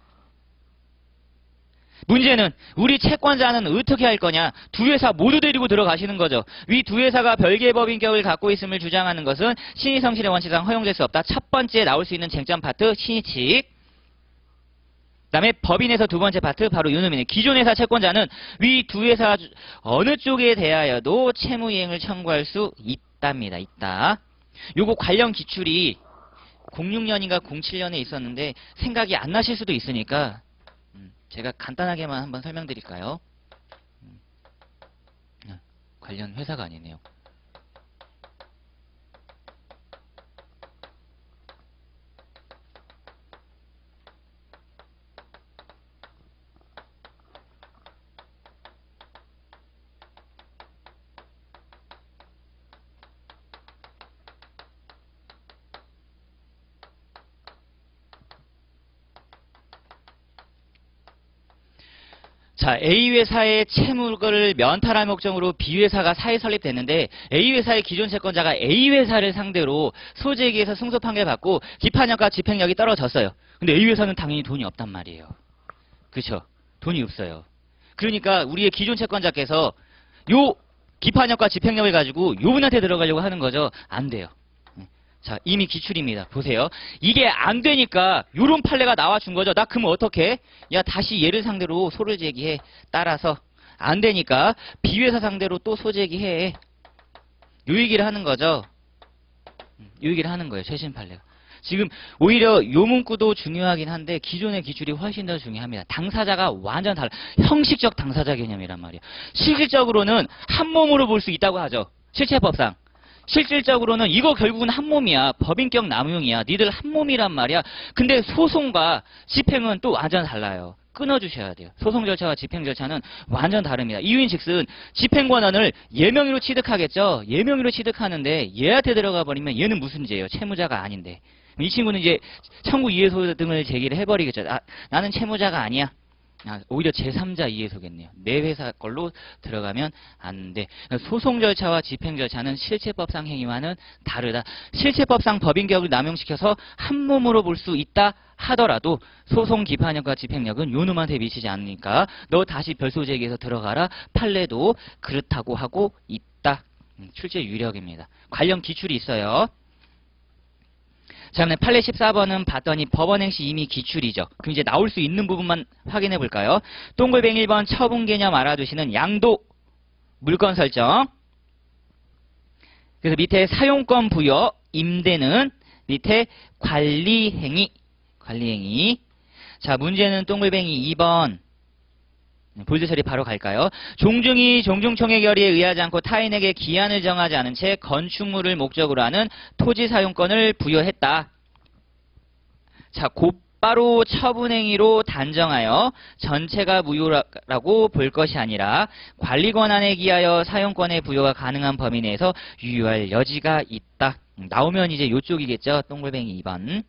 문제는 우리 채권자는 어떻게 할 거냐. 두 회사 모두 데리고 들어가시는 거죠. 위 두 회사가 별개의 법인격을 갖고 있음을 주장하는 것은 신의성실의 원칙상 허용될 수 없다. 첫 번째 나올 수 있는 쟁점 파트 신의칙. 그 다음에 법인에서 두 번째 파트 바로 요놈이네. 기존 회사 채권자는 위 두 회사 어느 쪽에 대하여도 채무이행을 청구할 수 있답니다. 있다. 요거 관련 기출이 06년인가 07년에 있었는데 생각이 안 나실 수도 있으니까 제가 간단하게만 한번 설명드릴까요? 관련 회사가 아니네요. 자, A회사의 채무를 면탈할 목적으로 B회사가 사회 설립됐는데 A회사의 기존 채권자가 A회사를 상대로 소재기에서 승소 판결 받고 기판력과 집행력이 떨어졌어요. 근데 A회사는 당연히 돈이 없단 말이에요. 그렇죠? 돈이 없어요. 그러니까 우리의 기존 채권자께서 요 기판력과 집행력을 가지고 요 분한테 들어가려고 하는 거죠. 안 돼요. 자, 이미 기출입니다. 보세요. 이게 안 되니까 요런 판례가 나와준 거죠. 나 그러면 어떻게? 야, 다시 얘를 상대로 소를 제기해. 따라서 안 되니까 B회사 상대로 또 소제기해. 요 얘기를 하는 거죠. 요 얘기를 하는 거예요. 최신 판례가. 지금 오히려 요 문구도 중요하긴 한데 기존의 기출이 훨씬 더 중요합니다. 당사자가 완전 달라. 형식적 당사자 개념이란 말이에요. 실질적으로는 한 몸으로 볼 수 있다고 하죠. 실체법상. 실질적으로는 이거 결국은 한 몸이야. 법인격 남용이야. 니들 한 몸이란 말이야. 근데 소송과 집행은 또 완전 달라요. 끊어주셔야 돼요. 소송 절차와 집행 절차는 완전 다릅니다. 이유인즉슨 집행 권한을 예명의로 취득하겠죠. 예명의로 취득하는데 얘한테 들어가 버리면 얘는 무슨 죄예요? 채무자가 아닌데. 이 친구는 이제 청구 이해소 등을 제기를 해버리겠죠. 나는 채무자가 아니야. 오히려 제3자 이해소겠네요. 내 회사 걸로 들어가면 안 돼. 소송 절차와 집행 절차는 실체법상 행위와는 다르다. 실체법상 법인격을 남용시켜서 한 몸으로 볼 수 있다 하더라도 소송 기판력과 집행력은 요 놈한테 미치지 않으니까 너 다시 별소 제기해서 들어가라. 판례도 그렇다고 하고 있다. 출제 유력입니다. 관련 기출이 있어요. 자, 그럼 판례 14번은 봤더니 법원 행시 이미 기출이죠. 그럼 이제 나올 수 있는 부분만 확인해 볼까요? 동글뱅이 1번 처분 개념 알아두시는 양도 물건 설정. 그래서 밑에 사용권 부여, 임대는 밑에 관리행위. 자, 문제는 동글뱅이 2번. 볼드 처리 바로 갈까요? 종중이 종중총회 결의에 의하지 않고 타인에게 기한을 정하지 않은 채 건축물을 목적으로 하는 토지 사용권을 부여했다. 자, 곧바로 처분행위로 단정하여 전체가 무효라고 볼 것이 아니라 관리 권한에 기하여 사용권의 부여가 가능한 범위 내에서 유효할 여지가 있다. 나오면 이제 요쪽이겠죠? 동글뱅이 2번.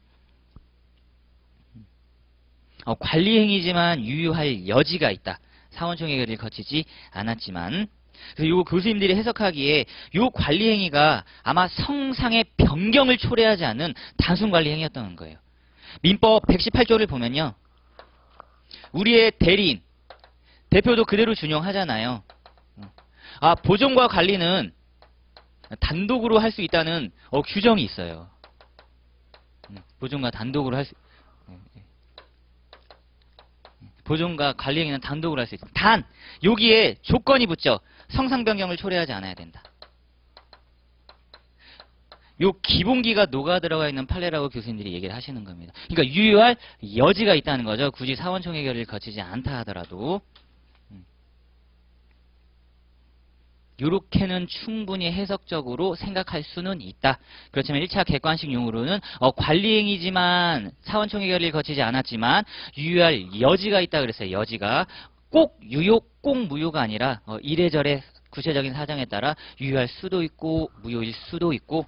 관리행위지만 유효할 여지가 있다. 사원총회 결의를 거치지 않았지만. 그래서 요 교수님들이 해석하기에 요 관리행위가 아마 성상의 변경을 초래하지 않는 단순 관리행위였던 거예요. 민법 118조를 보면요. 우리의 대리인, 대표도 그대로 준용하잖아요. 보존과 관리는 단독으로 할 수 있다는 규정이 있어요. 보존과 단독으로 할 수, 보존과 관리 행위는 단독으로 할 수 있습니다. 단 여기에 조건이 붙죠. 성상 변경을 초래하지 않아야 된다. 요 기본기가 녹아 들어가 있는 판례라고 교수님들이 얘기를 하시는 겁니다. 그러니까 유효할 여지가 있다는 거죠. 굳이 사원총회 결의를 거치지 않다 하더라도. 요렇게는 충분히 해석적으로 생각할 수는 있다. 그렇지만 1차 객관식 용어로는 관리행위지만 사원총회 결의를 거치지 않았지만 유효할 여지가 있다 그랬어요. 여지가. 꼭 유효, 꼭 무효가 아니라 이래저래 구체적인 사정에 따라 유효할 수도 있고 무효일 수도 있고.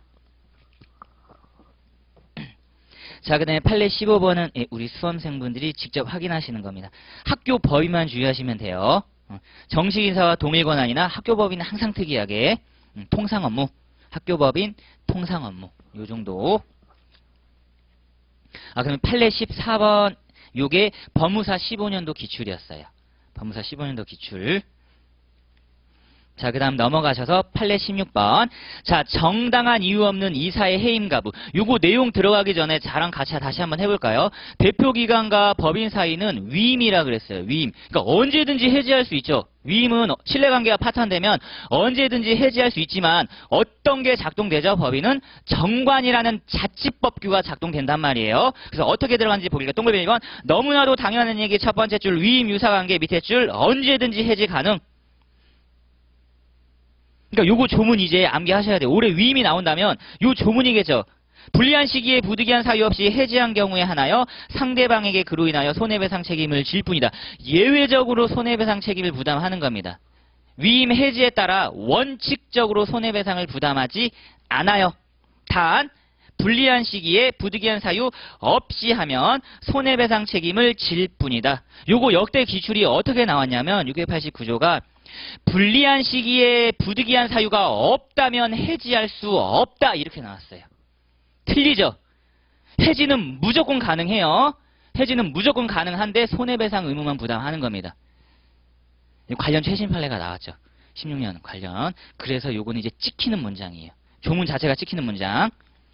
자, 그 다음에 판례 15번은 우리 수험생분들이 직접 확인하시는 겁니다. 학교 법위만 주의하시면 돼요. 정식 인사와 동일 권한이나 학교법인은 항상 특이하게 통상 업무, 학교법인 통상 업무 요 정도. 그러면 판례 14번 요게 법무사 15년도 기출이었어요. 법무사 15년도 기출. 자, 그 다음 넘어가셔서 판례 16번. 자, 정당한 이유 없는 이사의 해임 가부. 요거 내용 들어가기 전에 저랑 같이 다시 한번 해볼까요? 대표기관과 법인 사이는 위임이라 그랬어요. 위임. 그러니까 언제든지 해지할 수 있죠. 위임은 신뢰관계가 파탄되면 언제든지 해지할 수 있지만 어떤 게 작동되죠? 법인은 정관이라는 자치법규가 작동된단 말이에요. 그래서 어떻게 들어가는지 보기가 동글뱅이 1번. 너무나도 당연한 얘기 첫 번째 줄 위임 유사관계 밑에 줄 언제든지 해지 가능. 그러니까 요거 조문 이제 암기하셔야 돼요. 올해 위임이 나온다면 요 조문이겠죠. 불리한 시기에 부득이한 사유 없이 해지한 경우에 하나여 상대방에게 그로 인하여 손해배상 책임을 질 뿐이다. 예외적으로 손해배상 책임을 부담하는 겁니다. 위임 해지에 따라 원칙적으로 손해배상을 부담하지 않아요. 단 불리한 시기에 부득이한 사유 없이 하면 손해배상 책임을 질 뿐이다. 요거 역대 기출이 어떻게 나왔냐면 689조가 불리한 시기에 부득이한 사유가 없다면 해지할 수 없다 이렇게 나왔어요. 틀리죠? 해지는 무조건 가능해요. 해지는 무조건 가능한데 손해배상 의무만 부담하는 겁니다. 관련 최신 판례가 나왔죠. 16년 관련. 그래서 요거는 이제 찍히는 문장이에요. 조문 자체가 찍히는 문장.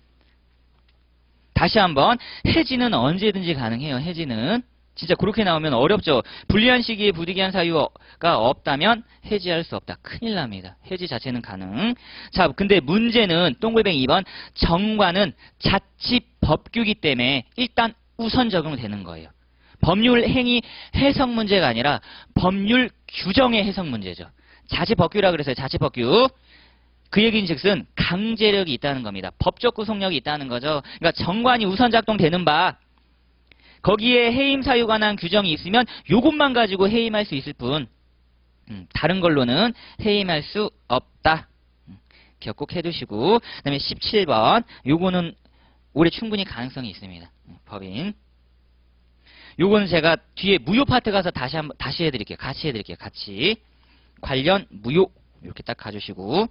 다시 한번 해지는 언제든지 가능해요. 해지는. 진짜 그렇게 나오면 어렵죠. 불리한 시기에 부득이한 사유가 없다면 해지할 수 없다. 큰일 납니다. 해지 자체는 가능. 자, 근데 문제는 동글뱅이 2번 정관은 자치법규이기 때문에 일단 우선 적용되는 거예요. 법률 행위 해석 문제가 아니라 법률 규정의 해석 문제죠. 자치법규라 그랬어요. 자치법규. 그 얘기는 즉슨 강제력이 있다는 겁니다. 법적 구속력이 있다는 거죠. 그러니까 정관이 우선 작동되는 바 거기에 해임 사유에 관한 규정이 있으면 요것만 가지고 해임할 수 있을 뿐 다른 걸로는 해임할 수 없다. 기억 꼭 해두시고 그 다음에 17번 요거는 올해 충분히 가능성이 있습니다. 법인 요거는 제가 뒤에 무효 파트 가서 다시 해드릴게요. 같이 해드릴게요. 같이 관련 무효 이렇게 딱 가주시고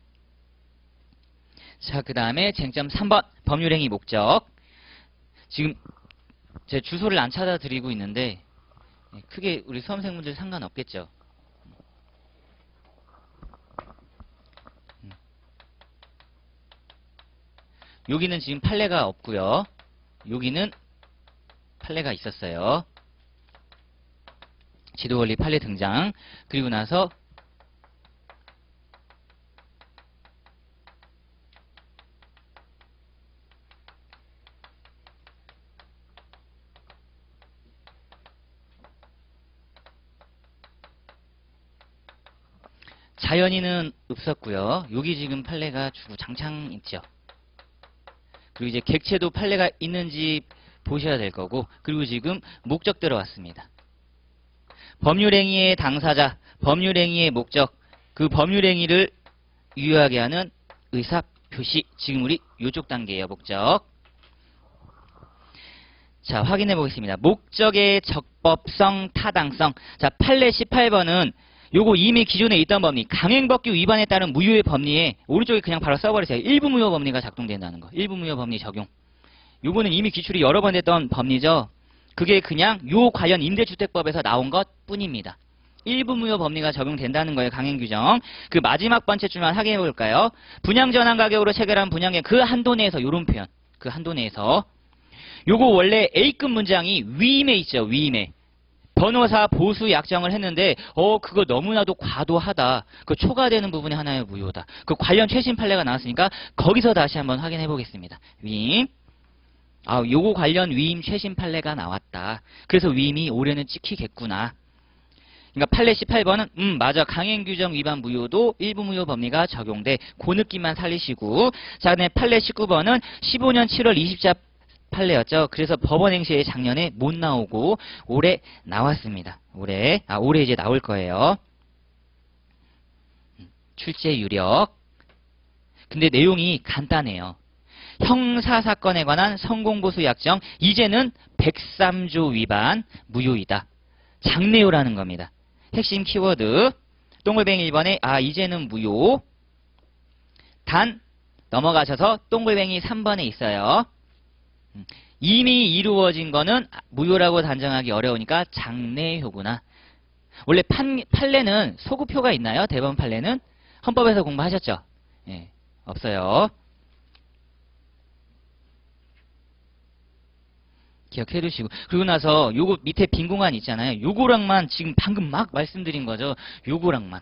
자, 그 다음에 쟁점 3번 법률행위 목적. 지금 제 주소를 안 찾아드리고 있는데 크게 우리 수험생분들 상관없겠죠. 여기는 지금 판례가 없고요. 여기는 판례가 있었어요. 지도원리 판례 등장. 그리고 나서 자연인은 없었고요. 여기 지금 판례가 주구장창 있죠. 그리고 이제 객체도 판례가 있는지 보셔야 될 거고 그리고 지금 목적 들어왔습니다. 법률행위의 당사자, 법률행위의 목적, 그 법률행위를 유효하게 하는 의사표시. 지금 우리 요쪽 단계예요. 목적. 자, 확인해 보겠습니다. 목적의 적법성, 타당성. 자, 판례 18번은 요거 이미 기존에 있던 법리, 강행법규 위반에 따른 무효의 법리에 오른쪽에 그냥 바로 써버리세요. 일부 무효 법리가 작동된다는 거. 일부 무효 법리 적용. 요거는 이미 기출이 여러 번 됐던 법리죠. 그게 그냥 요 관련 임대주택법에서 나온 것 뿐입니다. 일부 무효 법리가 적용된다는 거예요. 강행규정. 그 마지막 번째 줄만 확인해 볼까요? 분양전환 가격으로 체결한 분양의 그 한도 내에서 요런 표현. 그 한도 내에서. 요거 원래 A급 문장이 위임에 있죠. 위임에. 변호사 보수 약정을 했는데 그거 너무나도 과도하다. 그 초과되는 부분이 하나의 무효다. 그 관련 최신 판례가 나왔으니까 거기서 다시 한번 확인해 보겠습니다. 위임. 요거 관련 위임 최신 판례가 나왔다. 그래서 위임이 올해는 찍히겠구나. 그러니까 판례 18번은 맞아. 강행규정 위반 무효도 일부 무효 법리가 적용돼. 그 느낌만 살리시고 자, 그다음에 판례 19번은 15년 7월 24 판례였죠. 그래서 법원 행시에 작년에 못 나오고 올해 나왔습니다. 올해 이제 나올 거예요. 출제 유력. 근데 내용이 간단해요. 형사사건에 관한 성공보수 약정 이제는 103조 위반 무효이다. 장내요라는 겁니다. 핵심 키워드 동글뱅이 1번에 이제는 무효. 단 넘어가셔서 동글뱅이 3번에 있어요. 이미 이루어진 거는 무효라고 단정하기 어려우니까 장내효구나. 원래 판례는 소급효가 있나요? 대법원 판례는? 헌법에서 공부하셨죠? 예, 없어요. 기억해 두시고. 그리고 나서 요거 밑에 빈 공간 있잖아요. 요거랑만 지금 방금 막 말씀드린 거죠. 요거랑만.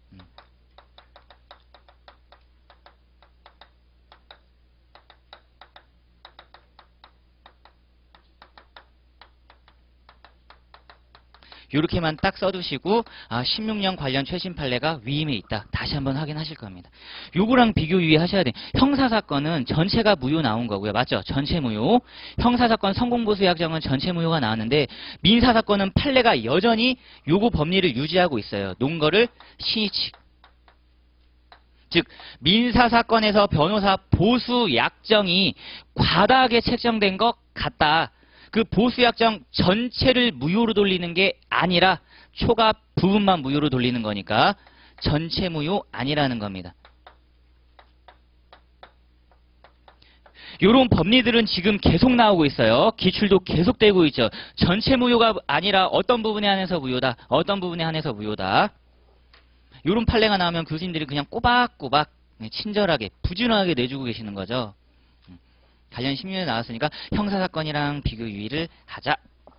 요렇게만 딱 써두시고 16년 관련 최신 판례가 위임에 있다. 다시 한번 확인하실 겁니다. 요거랑 비교 유의하셔야 돼요. 형사사건은 전체가 무효 나온 거고요. 맞죠? 전체 무효. 형사사건 성공보수약정은 전체 무효가 나왔는데 민사사건은 판례가 여전히 요거 법리를 유지하고 있어요. 논거를 신의칙. 즉 민사사건에서 변호사 보수 약정이 과다하게 책정된 것 같다. 그 보수 약정 전체를 무효로 돌리는 게 아니라 초과 부분만 무효로 돌리는 거니까 전체 무효 아니라는 겁니다. 요런 법리들은 지금 계속 나오고 있어요. 기출도 계속되고 있죠. 전체 무효가 아니라 어떤 부분에 한해서 무효다. 어떤 부분에 한해서 무효다. 요런 판례가 나오면 교수님들이 그냥 꼬박꼬박 친절하게 부지런하게 내주고 계시는 거죠. 관련 10년에 나왔으니까 형사사건이랑 비교 유의를 하자.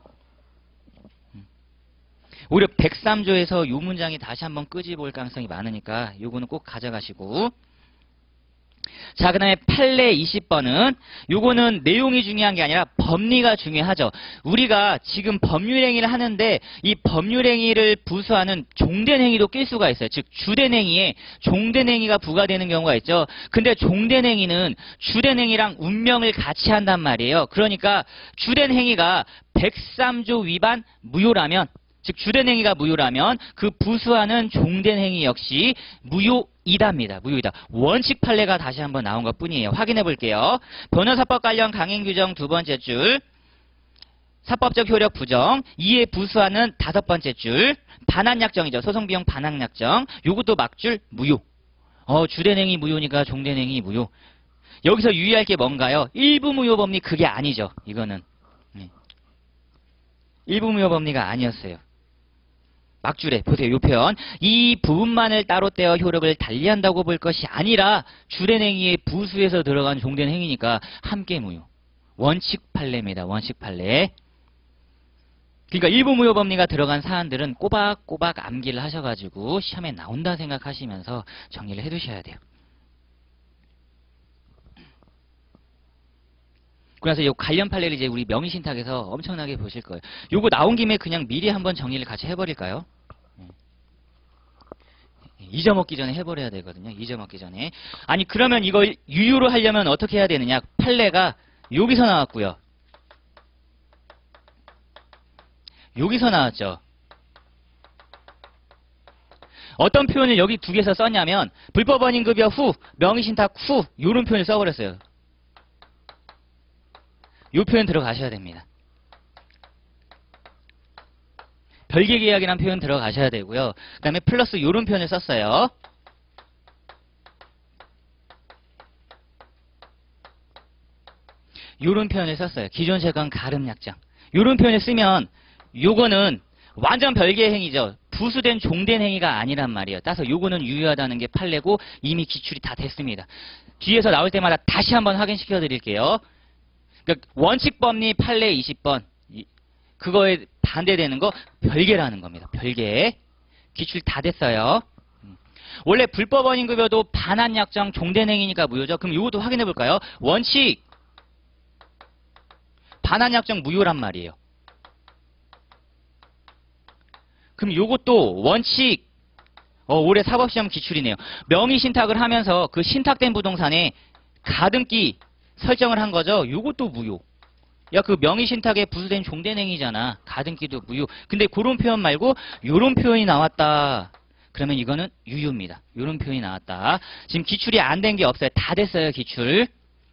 오히려 103조에서 요 문장이 다시 한번 끄집어올 가능성이 많으니까 요거는 꼭 가져가시고. 자, 그 다음에 판례 20번은 요거는 내용이 중요한 게 아니라 법리가 중요하죠. 우리가 지금 법률행위를 하는데 이 법률행위를 부수하는 종된 행위도 낄 수가 있어요. 즉 주된 행위에 종된 행위가 부과되는 경우가 있죠. 근데 종된 행위는 주된 행위랑 운명을 같이 한단 말이에요. 그러니까 주된 행위가 103조 위반 무효라면, 즉 주된 행위가 무효라면 그 부수하는 종된 행위 역시 무효이다입니다. 무효이다. 원칙 판례가 다시 한번 나온 것 뿐이에요. 확인해 볼게요. 변호사법 관련 강행 규정 두 번째 줄, 사법적 효력 부정, 이에 부수하는 다섯 번째 줄, 반환약정이죠. 소송비용 반환약정. 요것도 막줄 무효. 주된 행위 무효니까 종된 행위 무효. 여기서 유의할 게 뭔가요? 일부 무효 법리 그게 아니죠. 이거는 일부 무효 법리가 아니었어요. 막줄에 보세요. 요 표현. 이 부분만을 따로 떼어 효력을 달리한다고 볼 것이 아니라 주된 행위의 부수에서 들어간 종된 행위니까 함께 무효. 원칙 판례입니다. 원칙 판례. 그러니까 일부 무효 법리가 들어간 사안들은 꼬박꼬박 암기를 하셔가지고 시험에 나온다 생각하시면서 정리를 해두셔야 돼요. 그래서 이 관련 판례를 이제 우리 명의신탁에서 엄청나게 보실 거예요. 요거 나온 김에 그냥 미리 한번 정리를 같이 해버릴까요? 잊어먹기 전에 해버려야 되거든요. 잊어먹기 전에. 아니 그러면 이걸 유효로 하려면 어떻게 해야 되느냐? 판례가 여기서 나왔고요. 여기서 나왔죠. 어떤 표현을 여기 두 개에서 썼냐면 불법 원인급여 후, 명의신탁 후 요런 표현을 써버렸어요. 요 표현 들어가셔야 됩니다. 별개 계약이라는 표현 들어가셔야 되고요. 그 다음에 플러스 요런 표현을 썼어요. 요런 표현을 썼어요. 기존 채권 가름 약정. 요런 표현을 쓰면 요거는 완전 별개의 행위죠. 부수된 종된 행위가 아니란 말이에요. 따라서 요거는 유효하다는 게 판례고 이미 기출이 다 됐습니다. 뒤에서 나올 때마다 다시 한번 확인시켜 드릴게요. 그러니까 원칙법리 판례 20번 그거에 반대되는 거 별개라는 겁니다. 별개. 기출 다 됐어요. 원래 불법 원인급여도 반환약정 종된 행위니까 무효죠. 그럼 이것도 확인해 볼까요? 원칙 반환약정 무효란 말이에요. 그럼 이것도 원칙 올해 사법시험 기출이네요. 명의신탁을 하면서 그 신탁된 부동산에 가등기 설정을 한 거죠. 요것도 무효. 야, 그 명의신탁에 부수된 종된 행위잖아. 가등기도 무효. 근데 그런 표현 말고 요런 표현이 나왔다. 그러면 이거는 유효입니다. 요런 표현이 나왔다. 지금 기출이 안 된 게 없어요. 다 됐어요, 기출.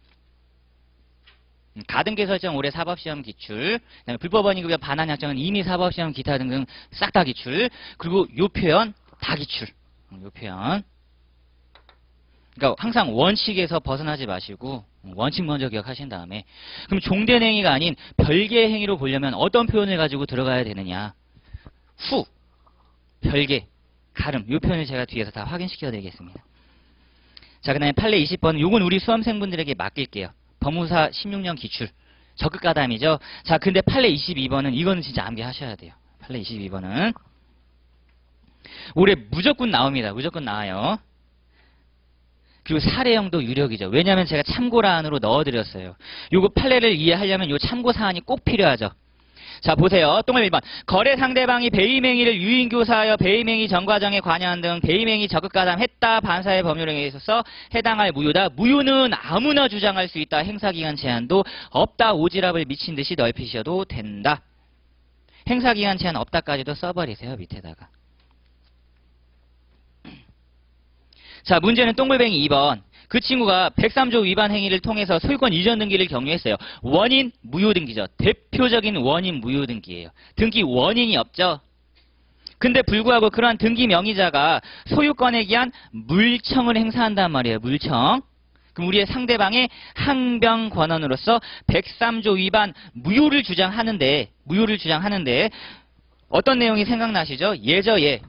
가등기 설정 올해 사법시험 기출. 그다음에 불법원인급여 반환약정은 이미 사법시험 기타 등등 싹 다 기출. 그리고 요 표현 다 기출. 요 표현. 그러니까 항상 원칙에서 벗어나지 마시고 원칙 먼저 기억하신 다음에 그럼 종된 행위가 아닌 별개 행위로 보려면 어떤 표현을 가지고 들어가야 되느냐? 후, 별개, 가름 이 표현을 제가 뒤에서 다 확인시켜 드리겠습니다. 자, 그 다음에 판례 20번 요건 우리 수험생분들에게 맡길게요. 법무사 16년 기출 적극가담이죠. 자, 근데 판례 22번은 이거는 진짜 암기하셔야 돼요. 판례 22번은 올해 무조건 나옵니다. 무조건 나와요. 그리고 사례형도 유력이죠. 왜냐하면 제가 참고란으로 넣어드렸어요. 요거 판례를 이해하려면 요 참고사안이 꼭 필요하죠. 자, 보세요. 동물 1번. 거래 상대방이 배임행위를 유인교사하여 배임행위 전과정에 관여한 등 배임행위 적극가담했다. 반사의 법률행위에 있어서 해당할 무효다. 무효는 아무나 주장할 수 있다. 행사기간 제한도 없다. 오지랖을 미친 듯이 넓히셔도 된다. 행사기간 제한 없다까지도 써버리세요. 밑에다가. 자, 문제는 동글뱅이 2번. 그 친구가 103조 위반 행위를 통해서 소유권 이전 등기를 경유했어요. 원인 무효 등기죠. 대표적인 원인 무효 등기예요. 등기 원인이 없죠. 근데 불구하고 그러한 등기 명의자가 소유권에 기한 물청을 행사한단 말이에요. 물청. 그럼 우리의 상대방의 항변 권한으로서 103조 위반 무효를 주장하는데 어떤 내용이 생각나시죠? 예죠, 예.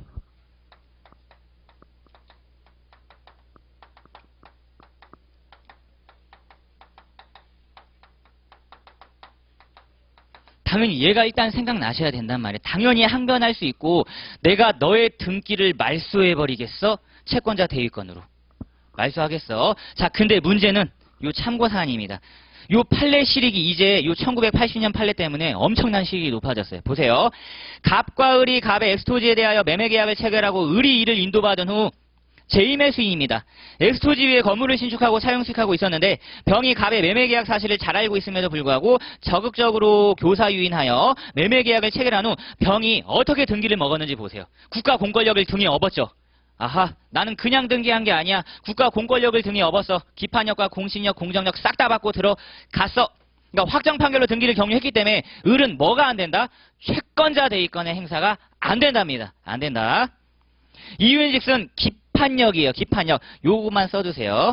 당연히 얘가 일단 생각나셔야 된단 말이에요. 당연히 항변할 수 있고 내가 너의 등기를 말소해버리겠어? 채권자 대위권으로. 말소하겠어. 자, 근데 문제는 요 참고사항입니다. 요 판례 실익이 이제 요 1980년 판례 때문에 엄청난 실익이 높아졌어요. 보세요. 갑과 을이 갑의 엑스토지에 대하여 매매계약을 체결하고 을이 이를 인도받은 후 제2매수인입니다. 엑스토지 위에 건물을 신축하고 사용식하고 있었는데 병이 갑의 매매계약 사실을 잘 알고 있음에도 불구하고 적극적으로 교사유인하여 매매계약을 체결한 후 병이 어떻게 등기를 먹었는지 보세요. 국가 공권력을 등에 업었죠. 아하, 나는 그냥 등기한 게 아니야. 국가 공권력을 등에 업었어. 기판력과 공신력, 공정력 싹 다 받고 들어갔어. 그러니까 확정 판결로 등기를 경유했기 때문에 을은 뭐가 안 된다? 채권자 대위권의 행사가 안 된답니다. 안 된다. 이유인즉슨 기판력이에요. 기판력. 요거만 써두세요.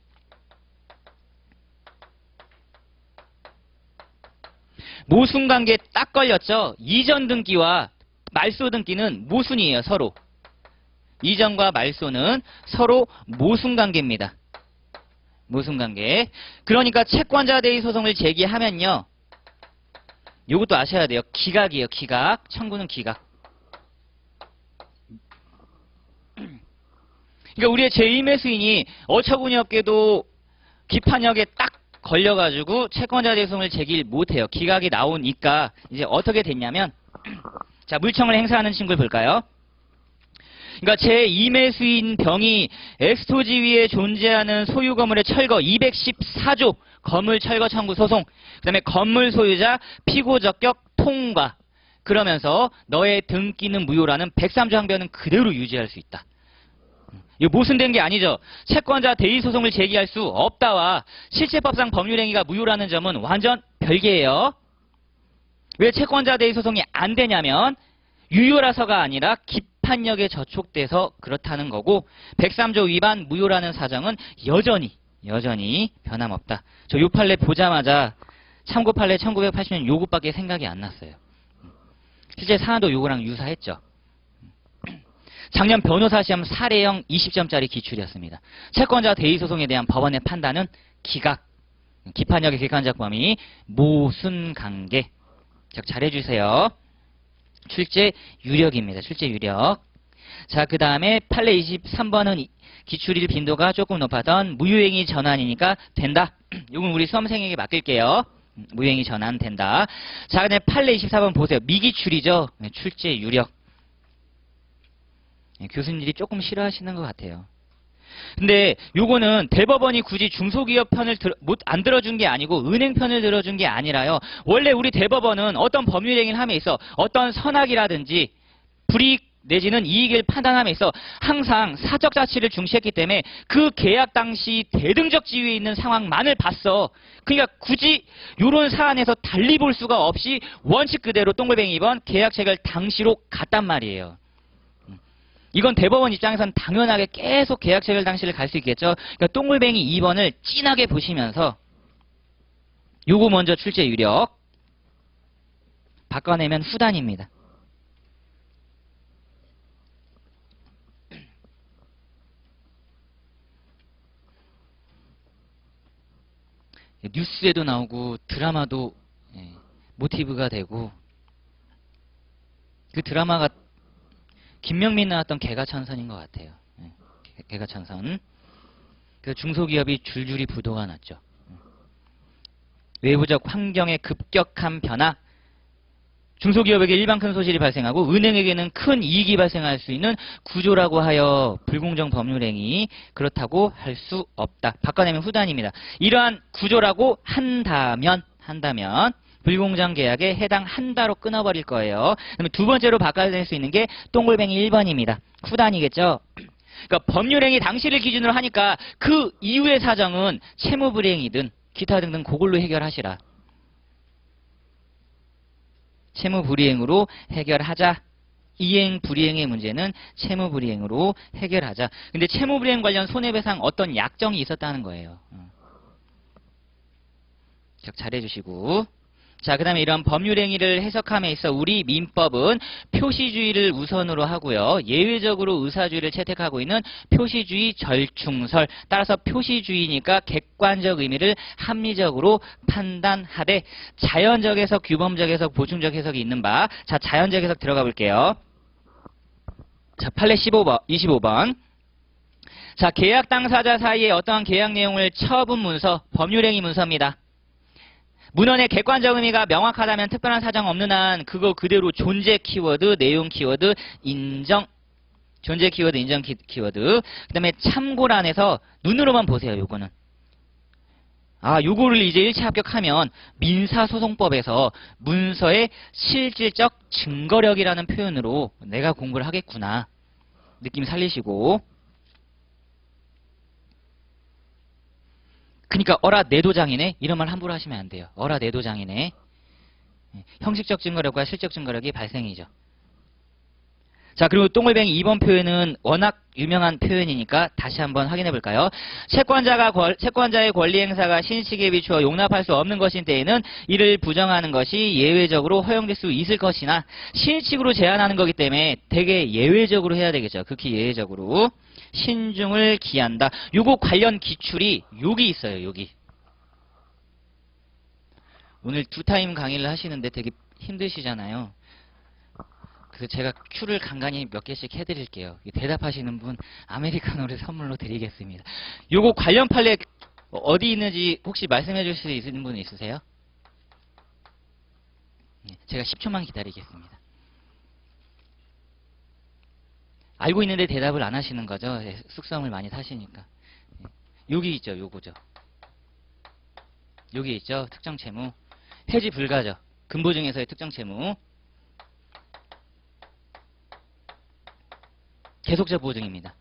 모순관계 딱 걸렸죠. 이전 등기와 말소 등기는 모순이에요. 서로. 이전과 말소는 서로 모순관계입니다. 모순관계. 그러니까 채권자 대위 소송을 제기하면요. 요것도 아셔야 돼요. 기각이에요. 기각. 청구는 기각. 그러니까 우리의 제2매수인이 어처구니 없게도 기판력에 딱 걸려가지고 채권자 대위 소송을 제기를 못해요. 기각이 나오니까 이제 어떻게 됐냐면 자, 물청을 행사하는 친구를 볼까요? 그러니까 제2매수인 병이 엑스토지 위에 존재하는 소유 건물의 철거 214조 건물 철거 청구 소송, 그 다음에 건물 소유자 피고 적격 통과. 그러면서 너의 등기는 무효라는 103조 항변은 그대로 유지할 수 있다. 이거 모순된 게 아니죠. 채권자 대위 소송을 제기할 수 없다와 실체법상 법률행위가 무효라는 점은 완전 별개예요. 왜 채권자 대위 소송이 안 되냐면 유효라서가 아니라 기판력에 저촉돼서 그렇다는 거고 103조 위반 무효라는 사정은 여전히 변함없다. 저 요 판례 보자마자 참고 판례 1980년 요것밖에 생각이 안 났어요. 실제 사안도 요거랑 유사했죠. 작년 변호사 시험 사례형 20점짜리 기출이었습니다. 채권자 대위 소송에 대한 법원의 판단은 기각, 기판력의 객관적 범위, 모순관계. 잘해주세요. 출제 유력입니다. 출제 유력. 자, 그 다음에 판례 23번은 기출일 빈도가 조금 높았던 무효행위 전환이니까 된다. 이건 우리 수험생에게 맡길게요. 무효행위 전환 된다. 자, 근데 판례 24번 보세요. 미기출이죠. 출제 유력. 교수님들이 조금 싫어하시는 것 같아요. 근데 요거는 대법원이 굳이 중소기업 편을 안 들어준 게 아니고 은행 편을 들어준 게 아니라요. 원래 우리 대법원은 어떤 법률행위를 함에 있어 어떤 선악이라든지 불이익 내지는 이익을 판단함에 있어 항상 사적 자치를 중시했기 때문에 그 계약 당시 대등적 지위에 있는 상황만을 봤어. 그러니까 굳이 요런 사안에서 달리 볼 수가 없이 원칙 그대로 동글뱅이 2번 계약 체결 당시로 갔단 말이에요. 이건 대법원 입장에서는 당연하게 계속 계약 체결 당시를 갈 수 있겠죠. 그러니까 동글뱅이 2번을 진하게 보시면서 요거 먼저 출제 유력. 바꿔내면 후단입니다. 뉴스에도 나오고 드라마도 모티브가 되고 그 드라마가 김명민 나왔던 개가천선인 것 같아요. 개가천선. 그 중소기업이 줄줄이 부도가 났죠. 외부적 환경의 급격한 변화, 중소기업에게 일반 큰 소실이 발생하고 은행에게는 큰 이익이 발생할 수 있는 구조라고 하여 불공정 법률행위, 그렇다고 할 수 없다. 바꿔내면 후단입니다. 이러한 구조라고 한다면 불공정 계약에 해당한다로 끊어버릴 거예요. 그다음에 두 번째로 바꿔낼 수 있는 게 동글뱅이 1번입니다. 후단이겠죠. 그러니까 법률행위 당시를 기준으로 하니까 그 이후의 사정은 채무불이행이든 기타 등등 그걸로 해결하시라. 채무불이행으로 해결하자. 이행, 불이행의 문제는 채무불이행으로 해결하자. 근데 채무불이행 관련 손해배상 어떤 약정이 있었다는 거예요. 잘해주시고. 자, 그 다음에 이런 법률행위를 해석함에 있어 우리 민법은 표시주의를 우선으로 하고요. 예외적으로 의사주의를 채택하고 있는 표시주의 절충설. 따라서 표시주의니까 객관적 의미를 합리적으로 판단하되 자연적 해석, 규범적 해석, 보충적 해석이 있는 바. 자, 자연적 해석 들어가 볼게요. 자, 판례 25번. 자, 계약 당사자 사이에 어떠한 계약 내용을 처분 문서, 법률행위 문서입니다. 문헌의 객관적 의미가 명확하다면 특별한 사정 없는 한 그거 그대로 존재 키워드, 내용 키워드, 인정, 존재 키워드, 인정 키워드. 그 다음에 참고란에서 눈으로만 보세요. 요거는. 아, 요거를 이제 1차 합격하면 민사소송법에서 문서의 실질적 증거력이라는 표현으로 내가 공부를 하겠구나. 느낌 살리시고. 그러니까 어라 내도장이네 이런 말 함부로 하시면 안 돼요. 어라 내도장이네. 형식적 증거력과 실적 증거력이 발생이죠. 자, 그리고 똥글뱅이 2번 표현은 워낙 유명한 표현이니까 다시 한번 확인해 볼까요? 채권자의 권리 행사가 신식에 비추어 용납할 수 없는 것인 때에는 이를 부정하는 것이 예외적으로 허용될 수 있을 것이나 신식으로 제한하는 거기 때문에 되게 예외적으로 해야 되겠죠. 극히 예외적으로. 신중을 기한다. 요거 관련 기출이 여기 있어요. 여기. 오늘 2타임 강의를 하시는데 되게 힘드시잖아요. 그래서 제가 큐를 간간히 몇 개씩 해드릴게요. 대답하시는 분 아메리카노를 선물로 드리겠습니다. 요거 관련 판례 어디 있는지 혹시 말씀해 주실 수 있는 분 있으세요? 제가 10초만 기다리겠습니다. 알고 있는데 대답을 안 하시는 거죠. 숙성을 많이 타시니까. 여기 있죠. 요거죠. 여기 있죠. 특정 채무. 해지 불가죠. 근보 중에서의 특정 채무. 계속적 보증입니다.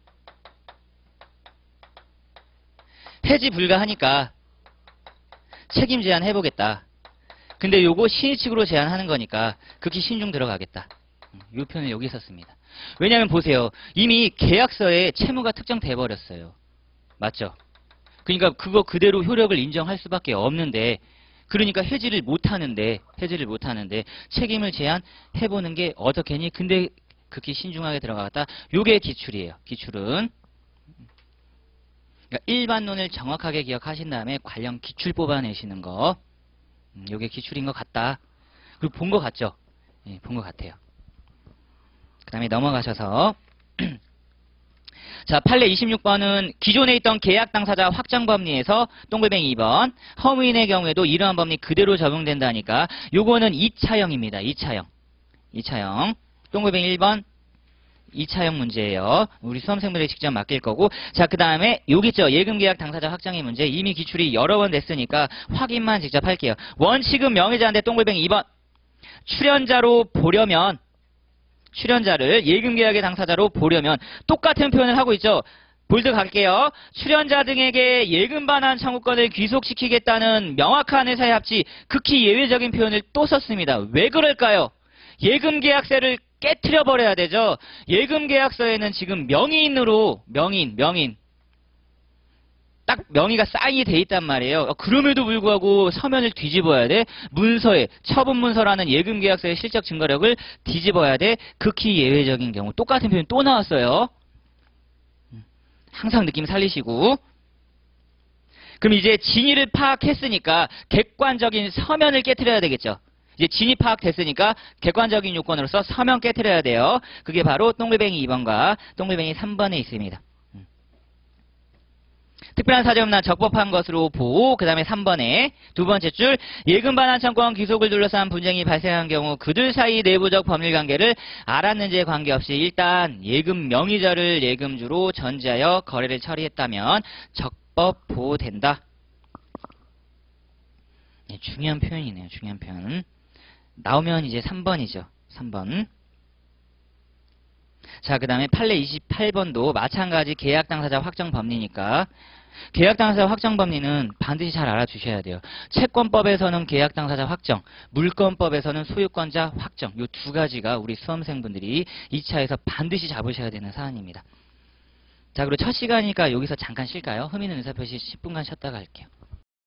해지 불가하니까 책임 제한 해보겠다. 근데 요거 신의칙으로 제한하는 거니까 극히 신중 들어가겠다. 요 표현을 여기 썼습니다. 왜냐하면 보세요. 이미 계약서에 채무가 특정돼 버렸어요. 맞죠? 그러니까 그거 그대로 효력을 인정할 수밖에 없는데 그러니까 해지를 못하는데 책임을 제한해보는 게 어떻게니? 근데 극히 신중하게 들어가겠다. 요게 기출이에요. 기출은. 그러니까 일반론을 정확하게 기억하신 다음에 관련 기출 뽑아내시는 거. 요게 기출인 것 같다. 그리고 본 것 같죠? 예, 본 것 같아요. 그 다음에 넘어가셔서 자, 판례 26번은 기존에 있던 계약 당사자 확정 법리에서 동글뱅이 2번 허무인의 경우에도 이러한 법리 그대로 적용된다니까 요거는 2차형입니다. 2차형. 동글뱅이 1번 2차형 문제예요. 우리 수험생분들이 직접 맡길 거고. 자, 그 다음에 여기 있죠. 예금계약 당사자 확정의 문제. 이미 기출이 여러 번 됐으니까 확인만 직접 할게요. 원칙은 명의자인데 동글뱅이 2번 출연자로 보려면 출연자를 예금계약의 당사자로 보려면 똑같은 표현을 하고 있죠. 볼드 갈게요. 출연자 등에게 예금 반환 청구권을 귀속시키겠다는 명확한 의사의 합치 극히 예외적인 표현을 또 썼습니다. 왜 그럴까요? 예금계약서를 깨트려 버려야 되죠. 예금계약서에는 지금 명의인으로 명인 딱 명의가 사인이 돼 있단 말이에요. 그럼에도 불구하고 서면을 뒤집어야 돼. 문서에 처분문서라는 예금계약서의 실적 증거력을 뒤집어야 돼. 극히 예외적인 경우 똑같은 표현 또 나왔어요. 항상 느낌 살리시고. 그럼 이제 진위를 파악했으니까 객관적인 서면을 깨트려야 되겠죠. 이제 진위 파악됐으니까 객관적인 요건으로서 서면 깨트려야 돼요. 그게 바로 동글뱅이 2번과 동글뱅이 3번에 있습니다. 특별한 사정 없나 적법한 것으로 보고 그 다음에 3번에 두 번째 줄 예금 반환 청구권 귀속을 둘러싼 분쟁이 발생한 경우 그들 사이 내부적 법률관계를 알았는지에 관계없이 일단 예금 명의자를 예금주로 전제하여 거래를 처리했다면 적법 보호된다. 네, 중요한 표현이네요. 중요한 표현. 나오면 이제 3번이죠. 3번. 자, 그 다음에 판례 28번도 마찬가지 계약 당사자 확정 법리니까 계약 당사자 확정 법리는 반드시 잘 알아주셔야 돼요. 채권법에서는 계약 당사자 확정, 물권법에서는 소유권자 확정, 이 두 가지가 우리 수험생분들이 2차에서 반드시 잡으셔야 되는 사안입니다. 자, 그리고 첫 시간이니까 여기서 잠깐 쉴까요? 흠있는 의사표시 10분간 쉬었다가 할게요.